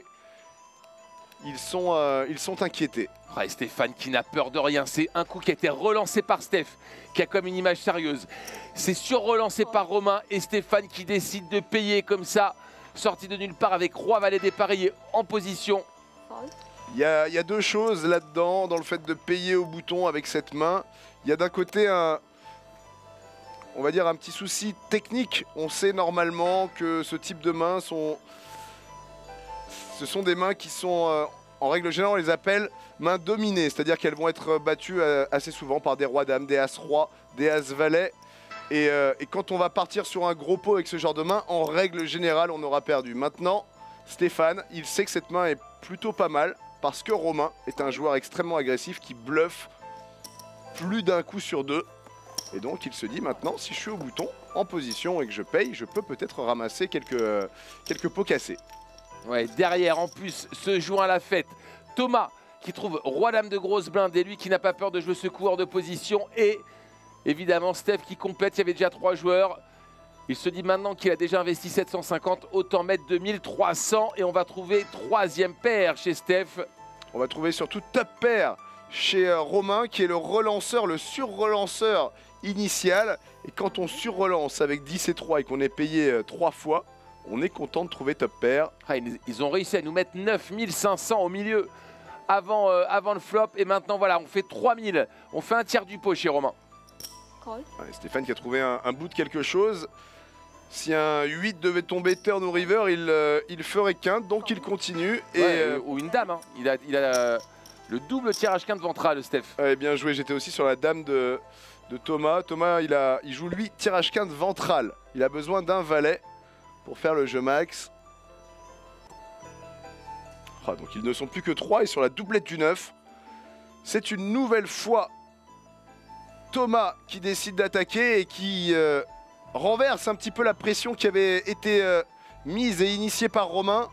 Ils sont, euh, ils sont inquiétés. Ah, et Stéphane qui n'a peur de rien. C'est un coup qui a été relancé par Steph, qui a comme une image sérieuse. C'est sur-relancé par Romain et Stéphane qui décide de payer comme ça. Sorti de nulle part avec Roi Valet dépareillé en position. Il y a, il y a deux choses là-dedans, dans le fait de payer au bouton avec cette main. Il y a d'un côté un... on va dire un petit souci technique. On sait normalement que ce type de mains sont... ce sont des mains qui sont, euh, en règle générale, on les appelle mains dominées. C'est-à-dire qu'elles vont être battues euh, assez souvent par des rois-dames, des as-rois, des as-valets. Et, euh, et quand on va partir sur un gros pot avec ce genre de main, en règle générale, on aura perdu. Maintenant, Stéphane, il sait que cette main est plutôt pas mal parce que Romain est un joueur extrêmement agressif qui bluffe plus d'un coup sur deux. Et donc il se dit maintenant, si je suis au bouton, en position et que je paye, je peux peut-être ramasser quelques, quelques pots cassés. Ouais, derrière, en plus, se joint à la fête Thomas qui trouve Roi-Dame de grosse blinde et lui qui n'a pas peur de jouer ce coup hors de position. Et évidemment, Steph qui complète, il y avait déjà trois joueurs. Il se dit maintenant qu'il a déjà investi sept cent cinquante, autant mettre deux mille trois cents et on va trouver troisième paire chez Steph. On va trouver surtout top paire chez Romain qui est le relanceur, le sur-relanceur initial. Et quand on sur-relance avec dix et trois et qu'on est payé trois fois, on est content de trouver top paire. Ah, ils ont réussi à nous mettre neuf mille cinq cents au milieu avant, euh, avant le flop. Et maintenant, voilà, on fait trois mille. On fait un tiers du pot chez Romain. Ouais, Stéphane qui a trouvé un, un bout de quelque chose. Si un huit devait tomber turn ou river, il, euh, il ferait quinte, donc il continue. Et ouais, euh, ou une dame, hein. Il a, il a euh, le double tirage quinte ventral, Steph. Ouais, bien joué, j'étais aussi sur la dame de, de Thomas. Thomas, il, a, il joue lui tirage quinte ventral. Il a besoin d'un valet pour faire le jeu max. Ah, donc ils ne sont plus que trois et sur la doublette du neuf. C'est une nouvelle fois Thomas qui décide d'attaquer et qui euh, renverse un petit peu la pression qui avait été euh, mise et initiée par Romain.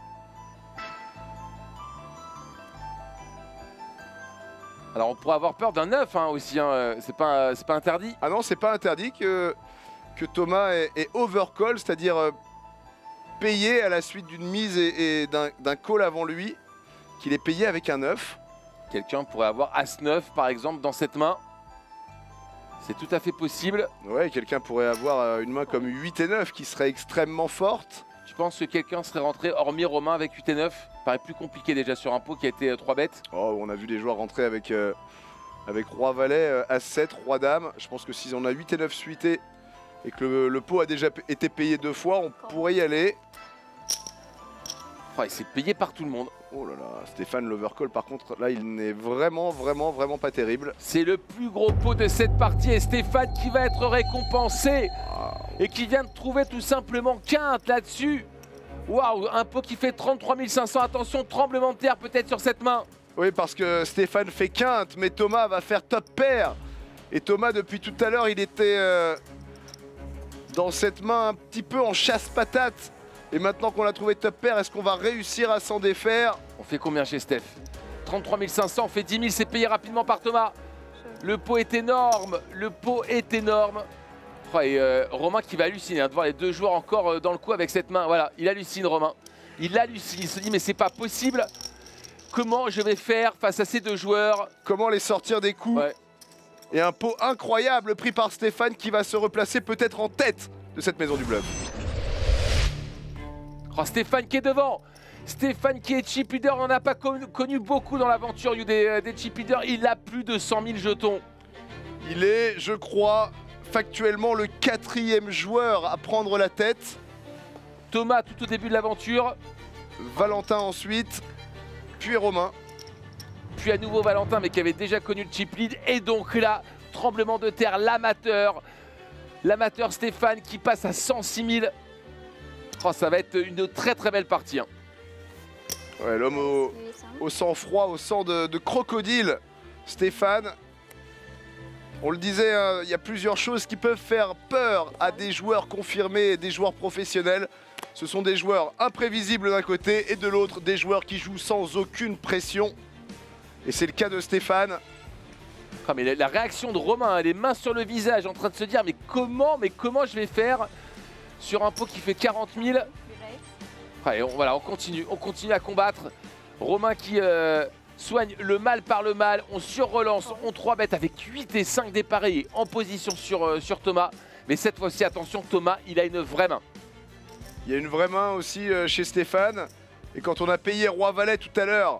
Alors on pourrait avoir peur d'un neuf hein, aussi, hein. C'est pas, c'est pas interdit. Ah non, c'est pas interdit que, que Thomas est, est overcall, c'est-à-dire euh, payé à la suite d'une mise et, et d'un call avant lui, qu'il est payé avec un neuf. Quelqu'un pourrait avoir as neuf par exemple dans cette main. C'est tout à fait possible. Ouais, quelqu'un pourrait avoir euh, une main comme huit et neuf qui serait extrêmement forte. Tu penses que quelqu'un serait rentré, hormis Romain, avec huit et neuf? Ça paraît plus compliqué déjà sur un pot qui a été euh, trois bêtes. Oh, on a vu des joueurs rentrer avec, euh, avec Roi Valet, euh, As sept, Roi Dame. Je pense que si on a huit et neuf suités, et que le, le pot a déjà été payé deux fois, on pourrait y aller. Oh, il s'est payé par tout le monde. Oh là là, Stéphane, l'overcall par contre, là il n'est vraiment, vraiment, vraiment pas terrible. C'est le plus gros pot de cette partie et Stéphane qui va être récompensé et qui vient de trouver tout simplement quinte là-dessus. Waouh, un pot qui fait trente-trois mille cinq cents. Attention, tremblement de terre peut-être sur cette main. Oui, parce que Stéphane fait quinte, mais Thomas va faire top pair. Et Thomas, depuis tout à l'heure, il était euh, dans cette main un petit peu en chasse-patate. Et maintenant qu'on l'a trouvé top pair, est-ce qu'on va réussir à s'en défaire? On fait combien chez Steph? trente-trois mille cinq cents, on fait dix mille, c'est payé rapidement par Thomas. Le pot est énorme, le pot est énorme. Oh, et euh, Romain qui va halluciner hein, de voir les deux joueurs encore euh, dans le coup avec cette main. Voilà, il hallucine Romain. Il hallucine, il se dit mais c'est pas possible. Comment je vais faire face à ces deux joueurs? Comment les sortir des coups? Ouais. Et un pot incroyable pris par Stéphane qui va se replacer peut-être en tête de cette maison du bluff. Oh, Stéphane qui est devant. Stéphane qui est chip leader, on n'en a pas connu, connu beaucoup dans l'aventure des, des chip leaders. Il a plus de cent mille jetons. Il est, je crois, factuellement le quatrième joueur à prendre la tête. Thomas tout au début de l'aventure. Valentin ensuite, puis Romain. Puis à nouveau Valentin, mais qui avait déjà connu le chip lead. Et donc là, tremblement de terre, l'amateur. L'amateur Stéphane qui passe à cent six mille. Oh, ça va être une très très belle partie. Hein. Ouais, l'homme au, au sang-froid, au sang de, de crocodile, Stéphane. On le disait, il hein, y a plusieurs choses qui peuvent faire peur à des joueurs confirmés et des joueurs professionnels. Ce sont des joueurs imprévisibles d'un côté et de l'autre, des joueurs qui jouent sans aucune pression. Et c'est le cas de Stéphane. Ah, mais la, la réaction de Romain, hein, les mains sur le visage, en train de se dire mais comment, mais comment je vais faire sur un pot qui fait quarante mille. Ouais, on, voilà, on continue, on continue à combattre. Romain qui euh, soigne le mal par le mal. On surrelance, on trois bêtes avec huit et cinq dépareillés en position sur, euh, sur Thomas. Mais cette fois-ci, attention, Thomas, il a une vraie main. Il y a une vraie main aussi euh, chez Stéphane. Et quand on a payé Roi-Valet tout à l'heure,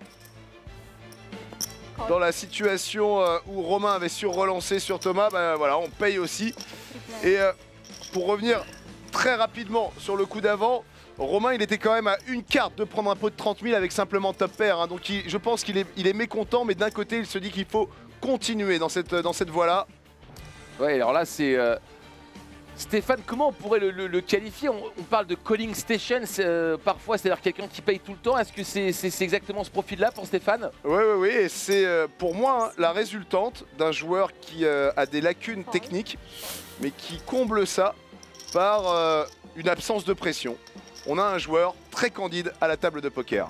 dans la situation euh, où Romain avait surrelancé sur Thomas, ben voilà, on paye aussi. Et euh, pour revenir très rapidement sur le coup d'avant, Romain, il était quand même à une carte de prendre un pot de trente mille avec simplement top pair. Hein. Donc il, je pense qu'il est, il est mécontent, mais d'un côté, il se dit qu'il faut continuer dans cette, dans cette voie-là. Ouais, alors là, c'est... Euh, Stéphane, comment on pourrait le, le, le qualifier? on, on parle de calling station euh, parfois, c'est-à-dire quelqu'un qui paye tout le temps. Est-ce que c'est c'est, c'est exactement ce profil-là pour Stéphane? Oui, oui, oui. Et c'est euh, pour moi hein, la résultante d'un joueur qui euh, a des lacunes techniques, mais qui comble ça par euh, une absence de pression. On a un joueur très candide à la table de poker.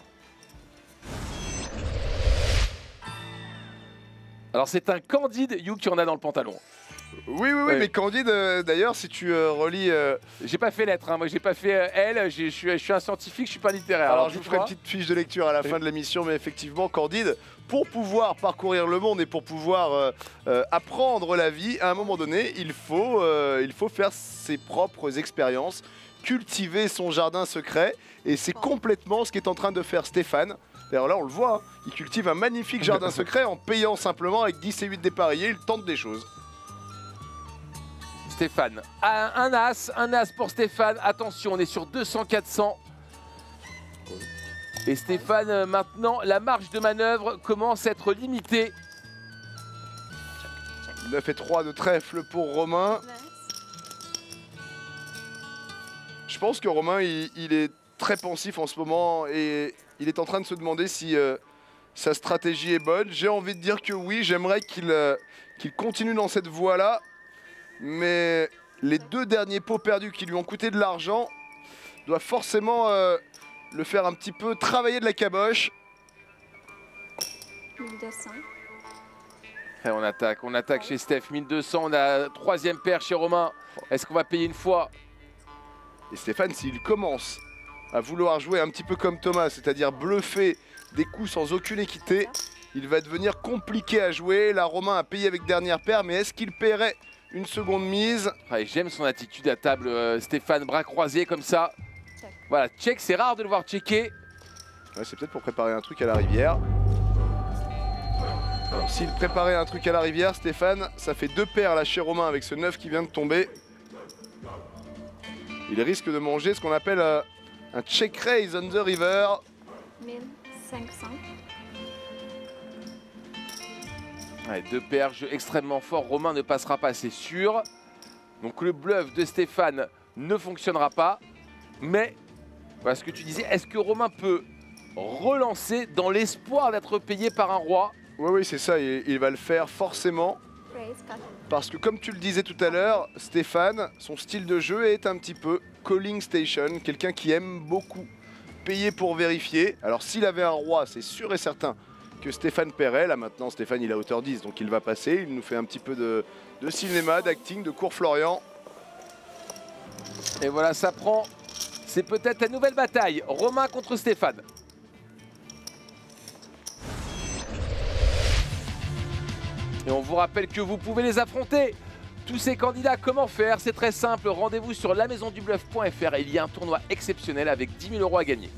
Alors c'est un Candide You qui en a dans le pantalon. Oui, oui, oui, ouais. Mais Candide, euh, d'ailleurs, si tu euh, relis... Euh... J'ai pas fait lettre, hein. Moi j'ai pas fait euh, L, je suis un scientifique, je suis pas littéraire. Alors, Alors je vous ferai une petite fiche de lecture à la oui. fin de l'émission, mais effectivement, Candide, pour pouvoir parcourir le monde et pour pouvoir euh, euh, apprendre la vie, à un moment donné, il faut, euh, il faut faire ses propres expériences, cultiver son jardin secret, et c'est complètement ce qu'est en train de faire Stéphane. D'ailleurs là, on le voit, hein, il cultive un magnifique jardin secret en payant simplement avec dix et huit dépareillés, il tente des choses. Stéphane, un, un as, un as pour Stéphane. Attention, on est sur deux cents quatre cents. Et Stéphane, euh, maintenant, la marge de manœuvre commence à être limitée. neuf et trois de trèfle pour Romain. Je pense que Romain, il, il est très pensif en ce moment et il est en train de se demander si euh, sa stratégie est bonne. J'ai envie de dire que oui, j'aimerais qu'il euh, qu'il continue dans cette voie-là. Mais les deux derniers pots perdus qui lui ont coûté de l'argent doivent forcément euh, le faire un petit peu travailler de la caboche. mille deux cents. Et on attaque, on attaque chez Steph, mille deux cents, on a troisième paire chez Romain. Est-ce qu'on va payer une fois? Et Stéphane, s'il commence à vouloir jouer un petit peu comme Thomas, c'est-à-dire bluffer des coups sans aucune équité, il va devenir compliqué à jouer. Là, Romain a payé avec dernière paire, mais est-ce qu'il paierait une seconde mise? Ouais, j'aime son attitude à table, euh, Stéphane, bras croisés comme ça. Check. Voilà, check, c'est rare de le voir checker. Ouais, c'est peut-être pour préparer un truc à la rivière. S'il préparait un truc à la rivière, Stéphane, ça fait deux paires là chez Romain avec ce neuf qui vient de tomber. il risque de manger ce qu'on appelle euh, un check raise on the river. mille cinq cents. Ouais, deux perches extrêmement forts. Romain ne passera pas, c'est sûr. Donc le bluff de Stéphane ne fonctionnera pas. Mais, voilà ce que tu disais, est-ce que Romain peut relancer dans l'espoir d'être payé par un roi? Oui, oui, c'est ça, il, il va le faire forcément. Raise, cut. Parce que comme tu le disais tout à l'heure, Stéphane, son style de jeu est un petit peu calling station, quelqu'un qui aime beaucoup payer pour vérifier. Alors s'il avait un roi, c'est sûr et certain que Stéphane paierait. Là maintenant, Stéphane il a hauteur dix, donc il va passer. Il nous fait un petit peu de, de cinéma, d'acting, de cours Florian. Et voilà, ça prend. C'est peut-être la nouvelle bataille. Romain contre Stéphane. Et on vous rappelle que vous pouvez les affronter. Tous ces candidats, comment faire? C'est très simple. Rendez-vous sur la maison du bluff point F R et il y a un tournoi exceptionnel avec dix mille euros à gagner.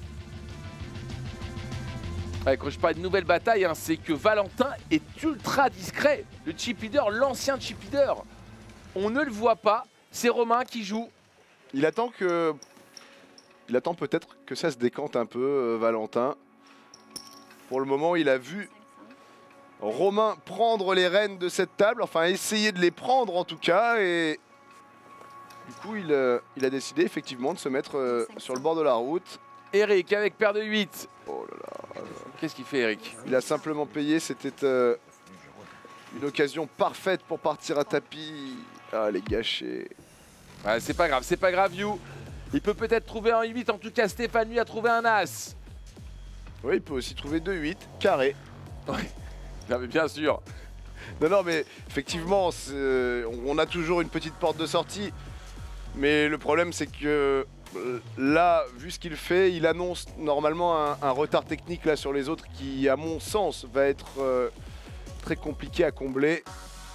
Ouais, quand je parle de nouvelle bataille, hein, c'est que Valentin est ultra discret. Le chip leader, l'ancien chip leader. On ne le voit pas. C'est Romain qui joue. Il attend que... Il attend peut-être que ça se décante un peu, euh, Valentin. Pour le moment, il a vu Romain prendre les rênes de cette table, enfin essayer de les prendre en tout cas, et du coup il, euh, il a décidé effectivement de se mettre euh, sur le bord de la route. Eric avec paire de huit. Oh là là. Qu'est-ce qu'il fait, Eric? Il a simplement payé, c'était euh, une occasion parfaite pour partir à tapis. Ah, les gâchés. Ouais, c'est pas grave, c'est pas grave, You. Il peut peut-être trouver un huit, en tout cas Stéphane lui a trouvé un as. Oui, il peut aussi trouver deux huit, carré. Ouais. Non mais bien sûr. Non, non, mais effectivement, on a toujours une petite porte de sortie. Mais le problème, c'est que euh, là, vu ce qu'il fait, il annonce normalement un, un retard technique là sur les autres qui, à mon sens, va être euh, très compliqué à combler.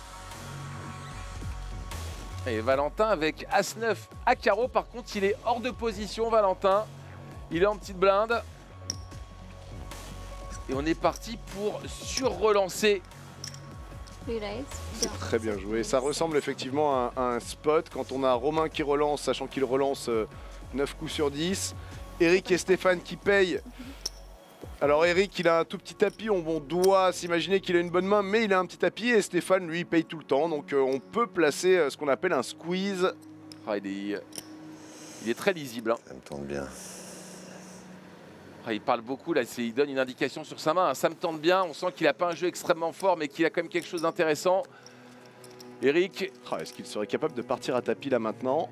Et Valentin avec as neuf à carreau. Par contre, il est hors de position, Valentin. Il est en petite blinde. Et on est parti pour sur-relancer. C'est très bien joué. Ça ressemble effectivement à un, à un spot. Quand on a Romain qui relance, sachant qu'il relance euh, neuf coups sur dix. Eric et Stéphane qui payent. Alors Eric, il a un tout petit tapis. On, on doit s'imaginer qu'il a une bonne main, mais il a un petit tapis. Et Stéphane, lui, paye tout le temps. Donc euh, on peut placer euh, ce qu'on appelle un squeeze. Ah, il, est... il est très lisible. Hein. Ça me tente bien. Ah, il parle beaucoup, là, il donne une indication sur sa main. Ça me tente bien, on sent qu'il n'a pas un jeu extrêmement fort, mais qu'il a quand même quelque chose d'intéressant. Eric. Ah, est-ce qu'il serait capable de partir à tapis là maintenant?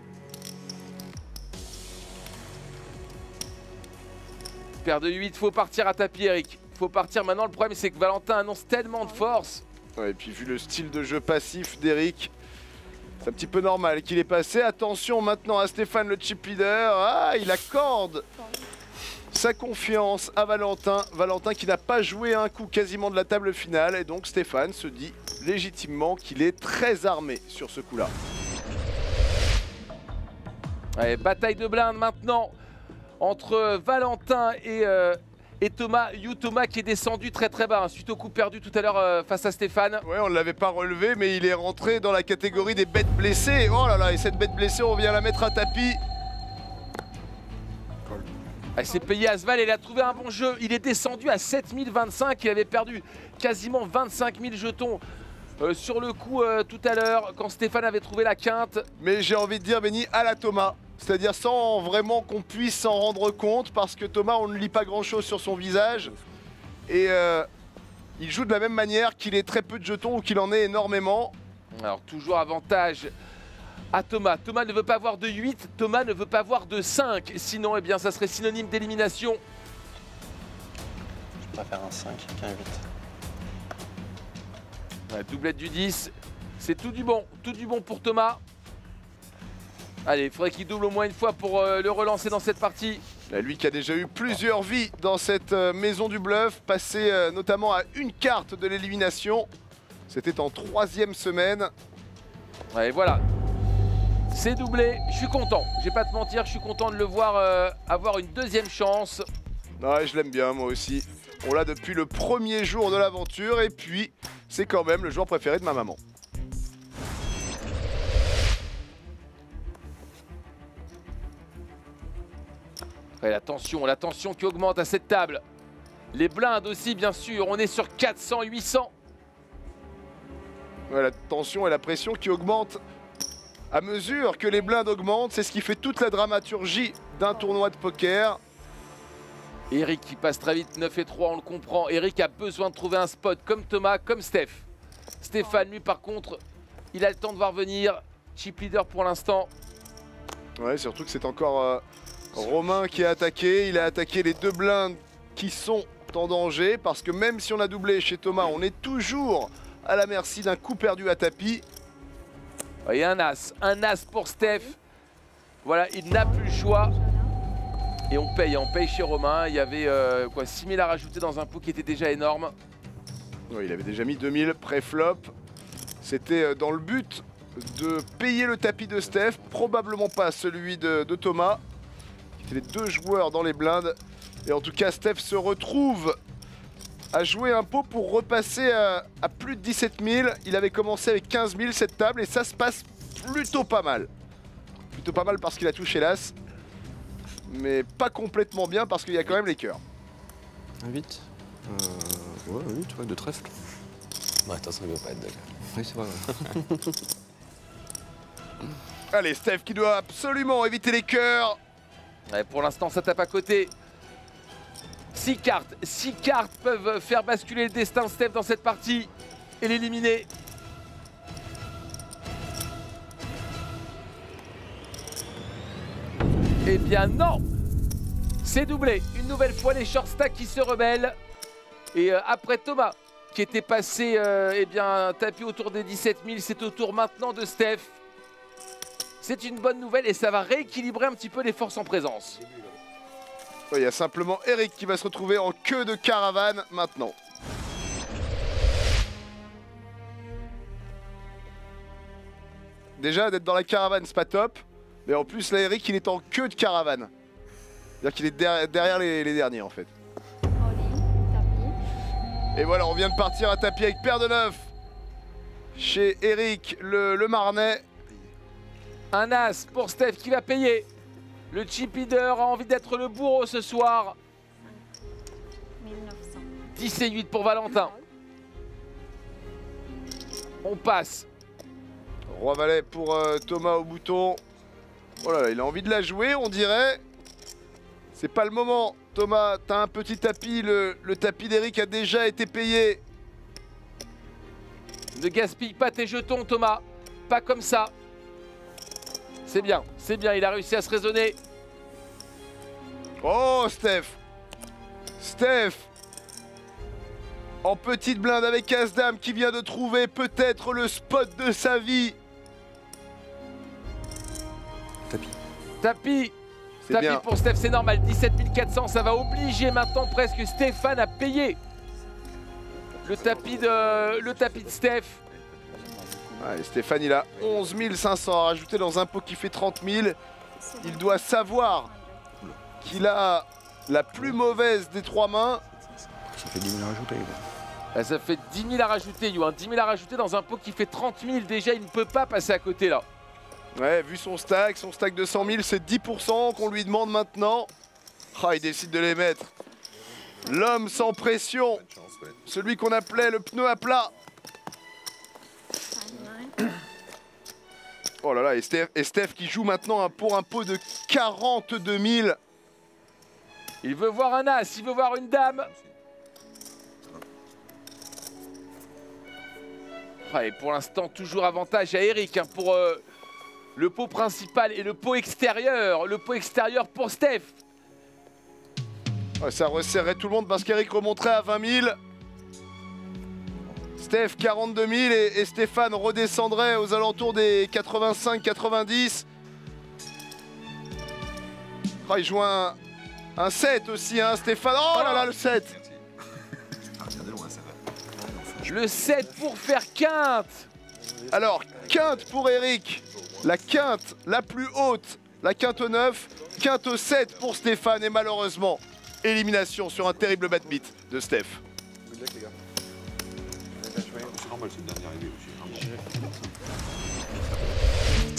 Paire de huit, faut partir à tapis, Eric. Faut partir maintenant. Le problème, c'est que Valentin annonce tellement de force. Ouais, et puis vu le style de jeu passif d'Eric, c'est un petit peu normal qu'il ait passé. Attention maintenant à Stéphane, le chip leader. Ah, il accorde sa confiance à Valentin. Valentin qui n'a pas joué un coup quasiment de la table finale. Et donc Stéphane se dit légitimement qu'il est très armé sur ce coup-là. Allez, bataille de blindes maintenant entre Valentin et, euh, et Thomas. You Thomas qui est descendu très très bas hein, suite au coup perdu tout à l'heure euh, face à Stéphane. Ouais, on ne l'avait pas relevé, mais il est rentré dans la catégorie des bêtes blessées. Oh là là, et cette bête blessée, on vient la mettre à tapis. Il s'est payé Asval et il a trouvé un bon jeu. Il est descendu à sept mille vingt-cinq. Il avait perdu quasiment vingt-cinq mille jetons euh, sur le coup euh, tout à l'heure quand Stéphane avait trouvé la quinte. Mais j'ai envie de dire, Benny, à la Thomas. C'est-à-dire sans vraiment qu'on puisse s'en rendre compte parce que Thomas, on ne lit pas grand-chose sur son visage. Et euh, il joue de la même manière qu'il ait très peu de jetons ou qu'il en ait énormément. Alors toujours avantage à Thomas. Thomas ne veut pas voir de huit, Thomas ne veut pas voir de cinq. Sinon, eh bien, ça serait synonyme d'élimination. Je préfère un cinq qu'un huit. Ouais, doublette du dix, c'est tout du bon, tout du bon pour Thomas. Allez, il faudrait qu'il double au moins une fois pour euh, le relancer dans cette partie. Là, lui qui a déjà eu plusieurs vies dans cette euh, maison du bluff, passé euh, notamment à une carte de l'élimination. C'était en troisième semaine. Ouais, voilà. C'est doublé, je suis content. Je vais pas te mentir, je suis content de le voir euh, avoir une deuxième chance. Ouais, je l'aime bien moi aussi. On l'a depuis le premier jour de l'aventure et puis c'est quand même le joueur préféré de ma maman. Ouais, la tension, la tension qui augmente à cette table. Les blindes aussi, bien sûr. On est sur quatre cents, huit cents. Ouais, la tension et la pression qui augmentent à mesure que les blindes augmentent. C'est ce qui fait toute la dramaturgie d'un tournoi de poker. Eric qui passe très vite, neuf et trois, on le comprend. Eric a besoin de trouver un spot comme Thomas, comme Steph. Stéphane, lui, par contre, il a le temps de voir venir. Chip leader pour l'instant. Ouais, surtout que c'est encore euh, Romain qui a attaqué. Il a attaqué les deux blindes qui sont en danger. Parce que même si on a doublé chez Thomas, on est toujours à la merci d'un coup perdu à tapis. Et un as, un as pour Steph. Voilà, il n'a plus le choix. Et on paye, on paye chez Romain. Il y avait euh, quoi, six mille à rajouter dans un pot qui était déjà énorme. Ouais, il avait déjà mis deux mille pré-flop. C'était dans le but de payer le tapis de Steph, probablement pas celui de, de Thomas. C'était les deux joueurs dans les blindes. Et en tout cas, Steph se retrouve à jouer un pot pour repasser à, à plus de dix-sept mille. Il avait commencé avec quinze mille cette table et ça se passe plutôt pas mal. Plutôt pas mal parce qu'il a touché l'as. Mais pas complètement bien parce qu'il y a quand même les cœurs. Un huit euh, Ouais, un huit, ouais, de trèfle. Ouais, attention, il va pas être d'accord. Oui, c'est vrai. Ouais. Allez, Steph qui doit absolument éviter les cœurs. Ouais, pour l'instant, ça tape à côté. six cartes. six cartes peuvent faire basculer le destin de Steph dans cette partie et l'éliminer. Eh bien non, c'est doublé. Une nouvelle fois les short stacks qui se rebellent. Et euh, après Thomas qui était passé euh, eh bien, tapis autour des dix-sept mille, c'est au tour maintenant de Steph. C'est une bonne nouvelle et ça va rééquilibrer un petit peu les forces en présence. Il y a simplement Eric qui va se retrouver en queue de caravane maintenant. Déjà d'être dans la caravane c'est pas top. Mais en plus, là, Eric, il est en queue de caravane. C'est-à-dire qu'il est derrière, derrière les, les derniers, en fait. Et voilà, on vient de partir à tapis avec paire de neuf. Chez Eric, le, le Marnais. Un as pour Steph qui va payer. Le chip leader a envie d'être le bourreau ce soir. dix et huit pour Valentin. On passe. Roi-Valet pour euh, Thomas au bouton. Oh là là, il a envie de la jouer, on dirait. C'est pas le moment. Thomas, t'as un petit tapis. Le, le tapis d'Eric a déjà été payé. Ne gaspille pas tes jetons, Thomas. Pas comme ça. C'est bien, c'est bien. Il a réussi à se raisonner. Oh, Steph. Steph. En petite blinde avec As-Dame qui vient de trouver peut-être le spot de sa vie. Tapis. Tapis. C'est Tapis bien. pour Steph, c'est normal. dix-sept mille quatre cents, ça va obliger maintenant presque Stéphane à payer le tapis de, le tapis de Steph. Allez, Stéphane, il a onze mille cinq cents à rajouter dans un pot qui fait trente mille. Il doit savoir qu'il a la plus mauvaise des trois mains. Ça fait dix mille à rajouter. Ah, ça fait dix mille à rajouter, Yohan. dix mille à rajouter dans un pot qui fait trente mille. Déjà, il ne peut pas passer à côté là. Ouais, vu son stack, son stack de cent mille, c'est dix pour cent qu'on lui demande maintenant. Ah, il décide de les mettre. L'homme sans pression. Celui qu'on appelait le pneu à plat. Oh là là, et Steph, et Steph qui joue maintenant pour un pot de quarante-deux mille. Il veut voir un as, il veut voir une dame. Ah, et pour l'instant, toujours avantage à Eric hein, pour euh, le pot principal et le pot extérieur. Le pot extérieur pour Steph. Ouais, ça resserrait tout le monde parce qu'Eric remonterait à vingt mille. Steph quarante-deux mille et, et Stéphane redescendrait aux alentours des quatre-vingt-cinq quatre-vingt-dix. Oh, il joue un, un sept aussi, hein, Stéphane. Oh là là, le sept. Le sept pour faire quinte. Alors, quinte pour Eric. La quinte la plus haute, la quinte au neuf. Quinte au sept pour Stéphane et malheureusement, élimination sur un terrible bad beat de Steph.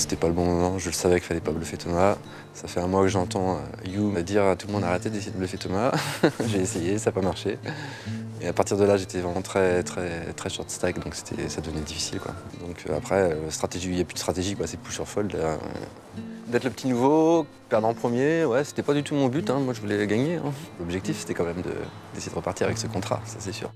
c'était pas le bon moment, je le savais qu'il fallait pas bluffer Thomas. Ça fait un mois que j'entends You me dire à tout le monde arrêtez d'essayer de bluffer Thomas. J'ai essayé, ça n'a pas marché. Et à partir de là, j'étais vraiment très, très, très short stack, donc ça devenait difficile, quoi. Donc euh, après, euh, stratégie, il n'y a plus de stratégie, quoi. C'est push or fold. Euh, D'être le petit nouveau, perdre en premier, ouais, c'était pas du tout mon but, hein. Moi je voulais gagner. Hein. L'objectif c'était quand même d'essayer de, de repartir avec ce contrat, ça c'est sûr.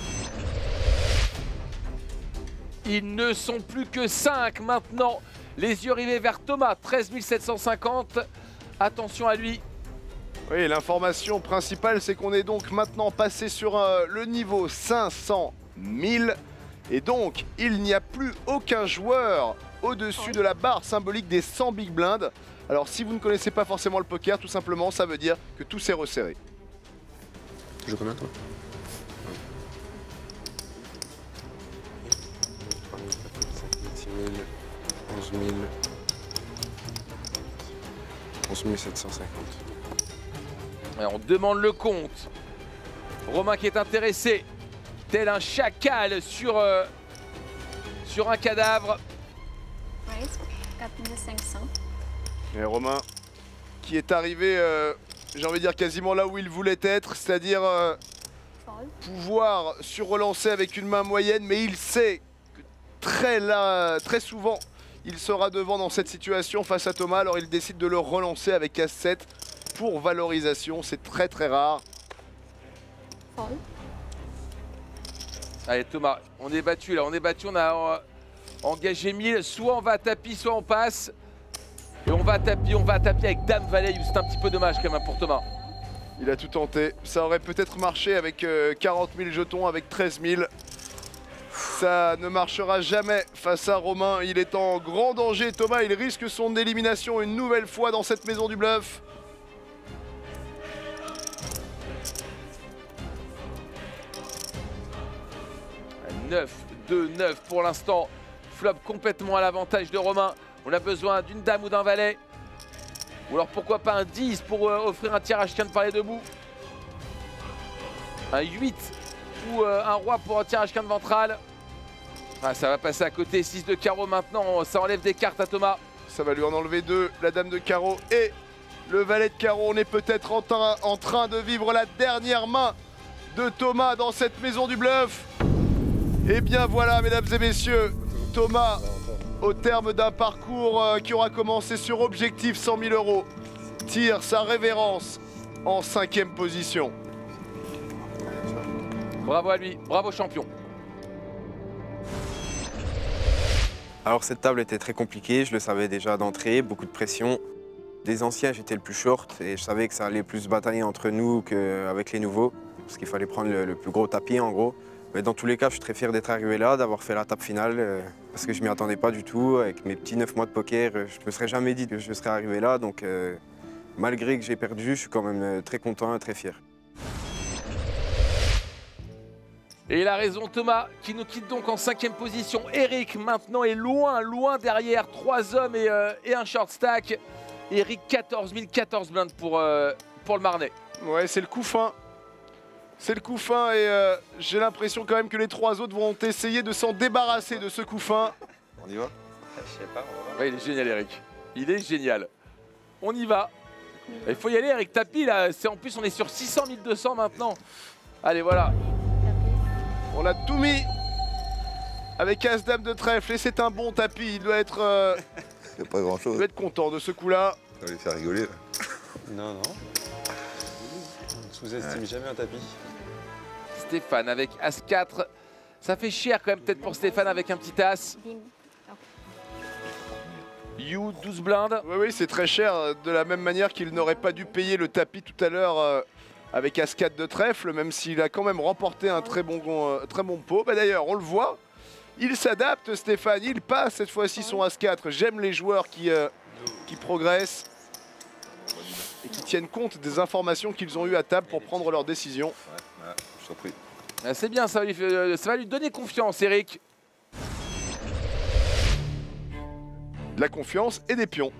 Ils ne sont plus que cinq maintenant. Les yeux rivés vers Thomas, treize mille sept cent cinquante. Attention à lui. Oui, l'information principale, c'est qu'on est donc maintenant passé sur euh, le niveau cinq cent mille. Et donc, il n'y a plus aucun joueur au-dessus de la barre symbolique des cent big blinds. Alors, si vous ne connaissez pas forcément le poker, tout simplement, ça veut dire que tout s'est resserré. Tu joues combien, toi? six mille, onze mille, onze mille sept cent cinquante. Et on demande le compte. Romain qui est intéressé, tel un chacal sur, euh, sur un cadavre. Raise, quatre mille cinq cents. Et Romain, qui est arrivé, euh, j'ai envie de dire quasiment là où il voulait être, c'est-à-dire euh, pouvoir surrelancer avec une main moyenne, mais il sait que très, là, très souvent, il sera devant dans cette situation face à Thomas, alors il décide de le relancer avec As sept pour valorisation, c'est très très rare. Fold. Allez Thomas, on est battu là, on est battu, on a euh, engagé mille, soit on va à tapis, soit on passe. Et on va à tapis, on va à tapis avec Dame Valet, c'est un petit peu dommage quand même pour Thomas. Il a tout tenté, ça aurait peut-être marché avec euh, quarante mille jetons, avec treize mille. Ça ne marchera jamais face à Romain, il est en grand danger. Thomas, il risque son élimination une nouvelle fois dans cette maison du bluff. neuf, deux, neuf pour l'instant. Flop complètement à l'avantage de Romain. On a besoin d'une dame ou d'un valet. Ou alors pourquoi pas un dix pour euh, offrir un tirage quinte par les debout. Un huit ou euh, un roi pour un tirage quinte ventral. Ah, ça va passer à côté, six de carreau maintenant. Ça enlève des cartes à Thomas. Ça va lui en enlever deux, la dame de carreau et le valet de carreau. On est peut-être en, train- en train de vivre la dernière main de Thomas dans cette maison du bluff. Et bien voilà, mesdames et messieurs, Thomas, au terme d'un parcours euh, qui aura commencé sur objectif cent mille euros, tire sa révérence en cinquième position. Bravo à lui, bravo champion. Alors cette table était très compliquée, je le savais déjà d'entrée, beaucoup de pression. Des anciens, j'étais le plus short et je savais que ça allait plus batailler entre nous qu'avec les nouveaux, parce qu'il fallait prendre le, le plus gros tapis en gros. Mais dans tous les cas, je suis très fier d'être arrivé là, d'avoir fait la table finale, euh, parce que je m'y attendais pas du tout. Avec mes petits neuf mois de poker, euh, je me serais jamais dit que je serais arrivé là. Donc euh, malgré que j'ai perdu, je suis quand même euh, très content et très fier. Et il a raison Thomas, qui nous quitte donc en cinquième position. Eric maintenant est loin, loin derrière. Trois hommes et, euh, et un short stack. Eric, quatorze mille, quatorze blindes pour, euh, pour le Marnais. Ouais, c'est le coup fin. C'est le coup fin et euh, j'ai l'impression quand même que les trois autres vont essayer de s'en débarrasser de ce coup fin. On y va? Je sais pas, on va voir. Ouais, il est génial Eric. Il est génial. On y va. Il faut y aller Eric Tapi là. En plus on est sur six cents, mille deux cents maintenant. Allez voilà. On a tout mis avec As-Dame de trèfle et c'est un bon tapis. Il doit être, euh, Il n'y a pas grand il chose. doit être content de ce coup-là. Ça va les faire rigoler. Là. Non, non. On ne sous-estime ouais. jamais un tapis. Stéphane avec As quatre. Ça fait cher quand même peut-être pour Stéphane avec un petit As. Dim. You, douze blindes. Oui, oui, c'est très cher. De la même manière qu'il n'aurait pas dû payer le tapis tout à l'heure euh, avec As quatre de trèfle, même s'il a quand même remporté un très bon, euh, très bon pot. Bah, d'ailleurs, on le voit, il s'adapte Stéphane, il passe cette fois-ci son As quatre. J'aime les joueurs qui, euh, qui progressent et qui tiennent compte des informations qu'ils ont eues à table pour prendre leurs décisions. Ouais, ouais, je t'en prie. Ah, c'est bien, ça va, lui, fait- ça va lui donner confiance Eric. De la confiance et des pions.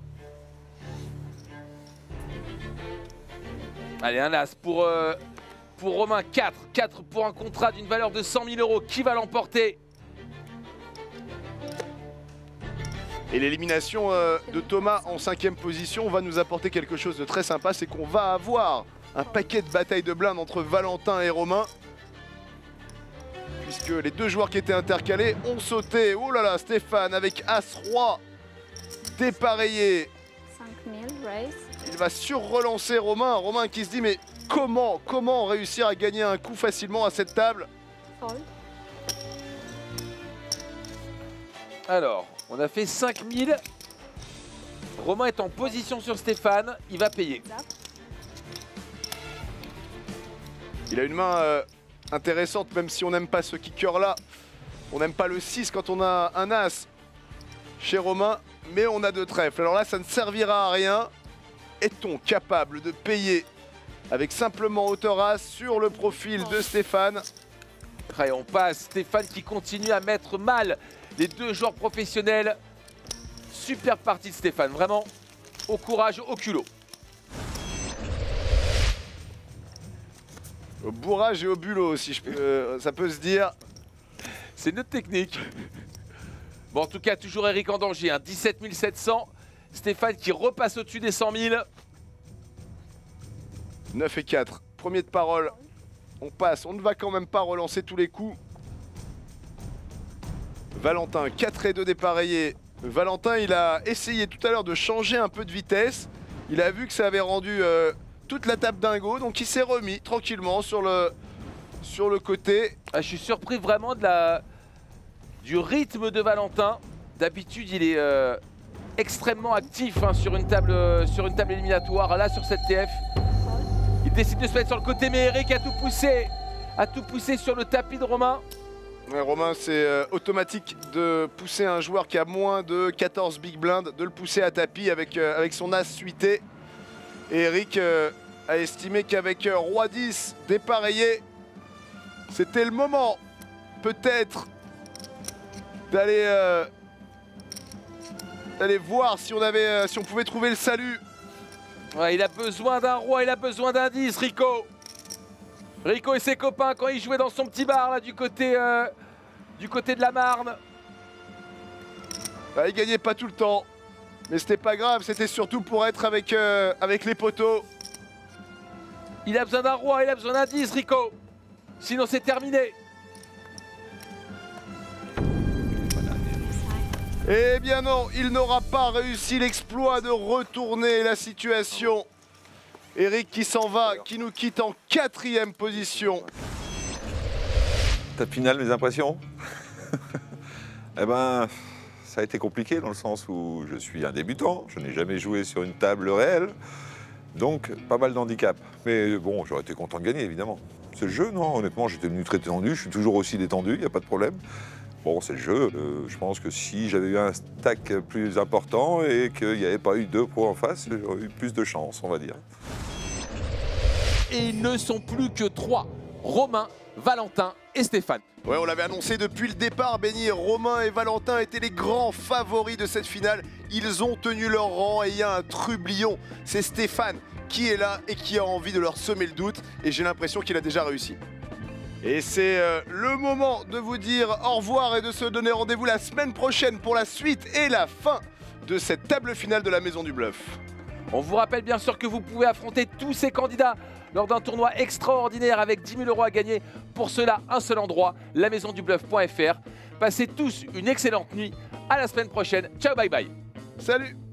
Allez, un As pour, euh, pour Romain, quatre. quatre pour un contrat d'une valeur de cent mille euros. Qui va l'emporter? Et l'élimination euh, de Thomas en cinquième position va nous apporter quelque chose de très sympa, c'est qu'on va avoir un paquet de batailles de blindes entre Valentin et Romain. Puisque les deux joueurs qui étaient intercalés ont sauté. Oh là là, Stéphane avec As-Roi dépareillé. cinq mille, raise. Il va sur-relancer Romain. Romain qui se dit mais comment, comment réussir à gagner un coup facilement à cette table? Fold. Alors, on a fait cinq mille. Romain est en position sur Stéphane. Il va payer. Zap. Il a une main euh, intéressante, même si on n'aime pas ce kicker-là. On n'aime pas le six quand on a un As chez Romain, mais on a deux trèfles. Alors là, ça ne servira à rien. Est-on capable de payer avec simplement hauteur As sur le profil de Stéphane? Et on passe. Stéphane qui continue à mettre mal les deux joueurs professionnels. Super partie de Stéphane. Vraiment, au courage, au culot. Au bourrage et au bulot aussi, je peux, euh, ça peut se dire. C'est notre technique. Bon, en tout cas, toujours Eric en danger. Hein. dix-sept mille sept cents. Stéphane qui repasse au-dessus des cent mille. neuf et quatre. Premier de parole. On passe. On ne va quand même pas relancer tous les coups. Valentin, quatre et deux dépareillés. Valentin, il a essayé tout à l'heure de changer un peu de vitesse. Il a vu que ça avait rendu euh, toute la table dingo. Donc il s'est remis tranquillement sur le, sur le côté. Ah, je suis surpris vraiment de la, du rythme de Valentin. D'habitude, il est euh, extrêmement actif hein, sur, une table, euh, sur une table éliminatoire. Là, sur cette T F, il décide de se mettre sur le côté. Mais Eric a tout poussé. A tout poussé sur le tapis de Romain. Ouais, Romain, c'est euh, automatique de pousser un joueur qui a moins de quatorze big blinds, de le pousser à tapis avec, euh, avec son As suité. Et Eric euh, a estimé qu'avec euh, Roi dix dépareillé, c'était le moment peut-être d'aller euh, d'aller voir si on, avait, euh, si on pouvait trouver le salut. Ouais, il a besoin d'un roi, il a besoin d'un dix, Rico. Rico et ses copains quand il jouait dans son petit bar là du côté, euh, du côté de la Marne. Bah, il gagnait pas tout le temps, mais c'était pas grave, c'était surtout pour être avec, euh, avec les poteaux. Il a besoin d'un roi, il a besoin d'un dix, Rico. Sinon c'est terminé. Eh bien non, il n'aura pas réussi l'exploit de retourner la situation. Eric qui s'en va, qui nous quitte en quatrième position. Ta finale, mes impressions? Eh ben, ça a été compliqué dans le sens où je suis un débutant, je n'ai jamais joué sur une table réelle, donc pas mal d'handicap. Mais bon, j'aurais été content de gagner, évidemment. C'est le jeu, non? Honnêtement, j'étais venu très détendu, je suis toujours aussi détendu, il n'y a pas de problème. Bon, c'est le jeu. Euh, je pense que si j'avais eu un stack plus important et qu'il n'y avait pas eu deux pros en face, j'aurais eu plus de chance, on va dire. Et ils ne sont plus que trois. Romain, Valentin et Stéphane. Ouais, on l'avait annoncé depuis le départ, Benny. Romain et Valentin étaient les grands favoris de cette finale. Ils ont tenu leur rang et il y a un trublion. C'est Stéphane qui est là et qui a envie de leur semer le doute. Et j'ai l'impression qu'il a déjà réussi. Et c'est euh, le moment de vous dire au revoir et de se donner rendez-vous la semaine prochaine pour la suite et la fin de cette table finale de la Maison du Bluff. On vous rappelle bien sûr que vous pouvez affronter tous ces candidats lors d'un tournoi extraordinaire avec dix mille euros à gagner. Pour cela, un seul endroit, la maison du bluff point F R. Passez tous une excellente nuit. À la semaine prochaine. Ciao, bye bye. Salut!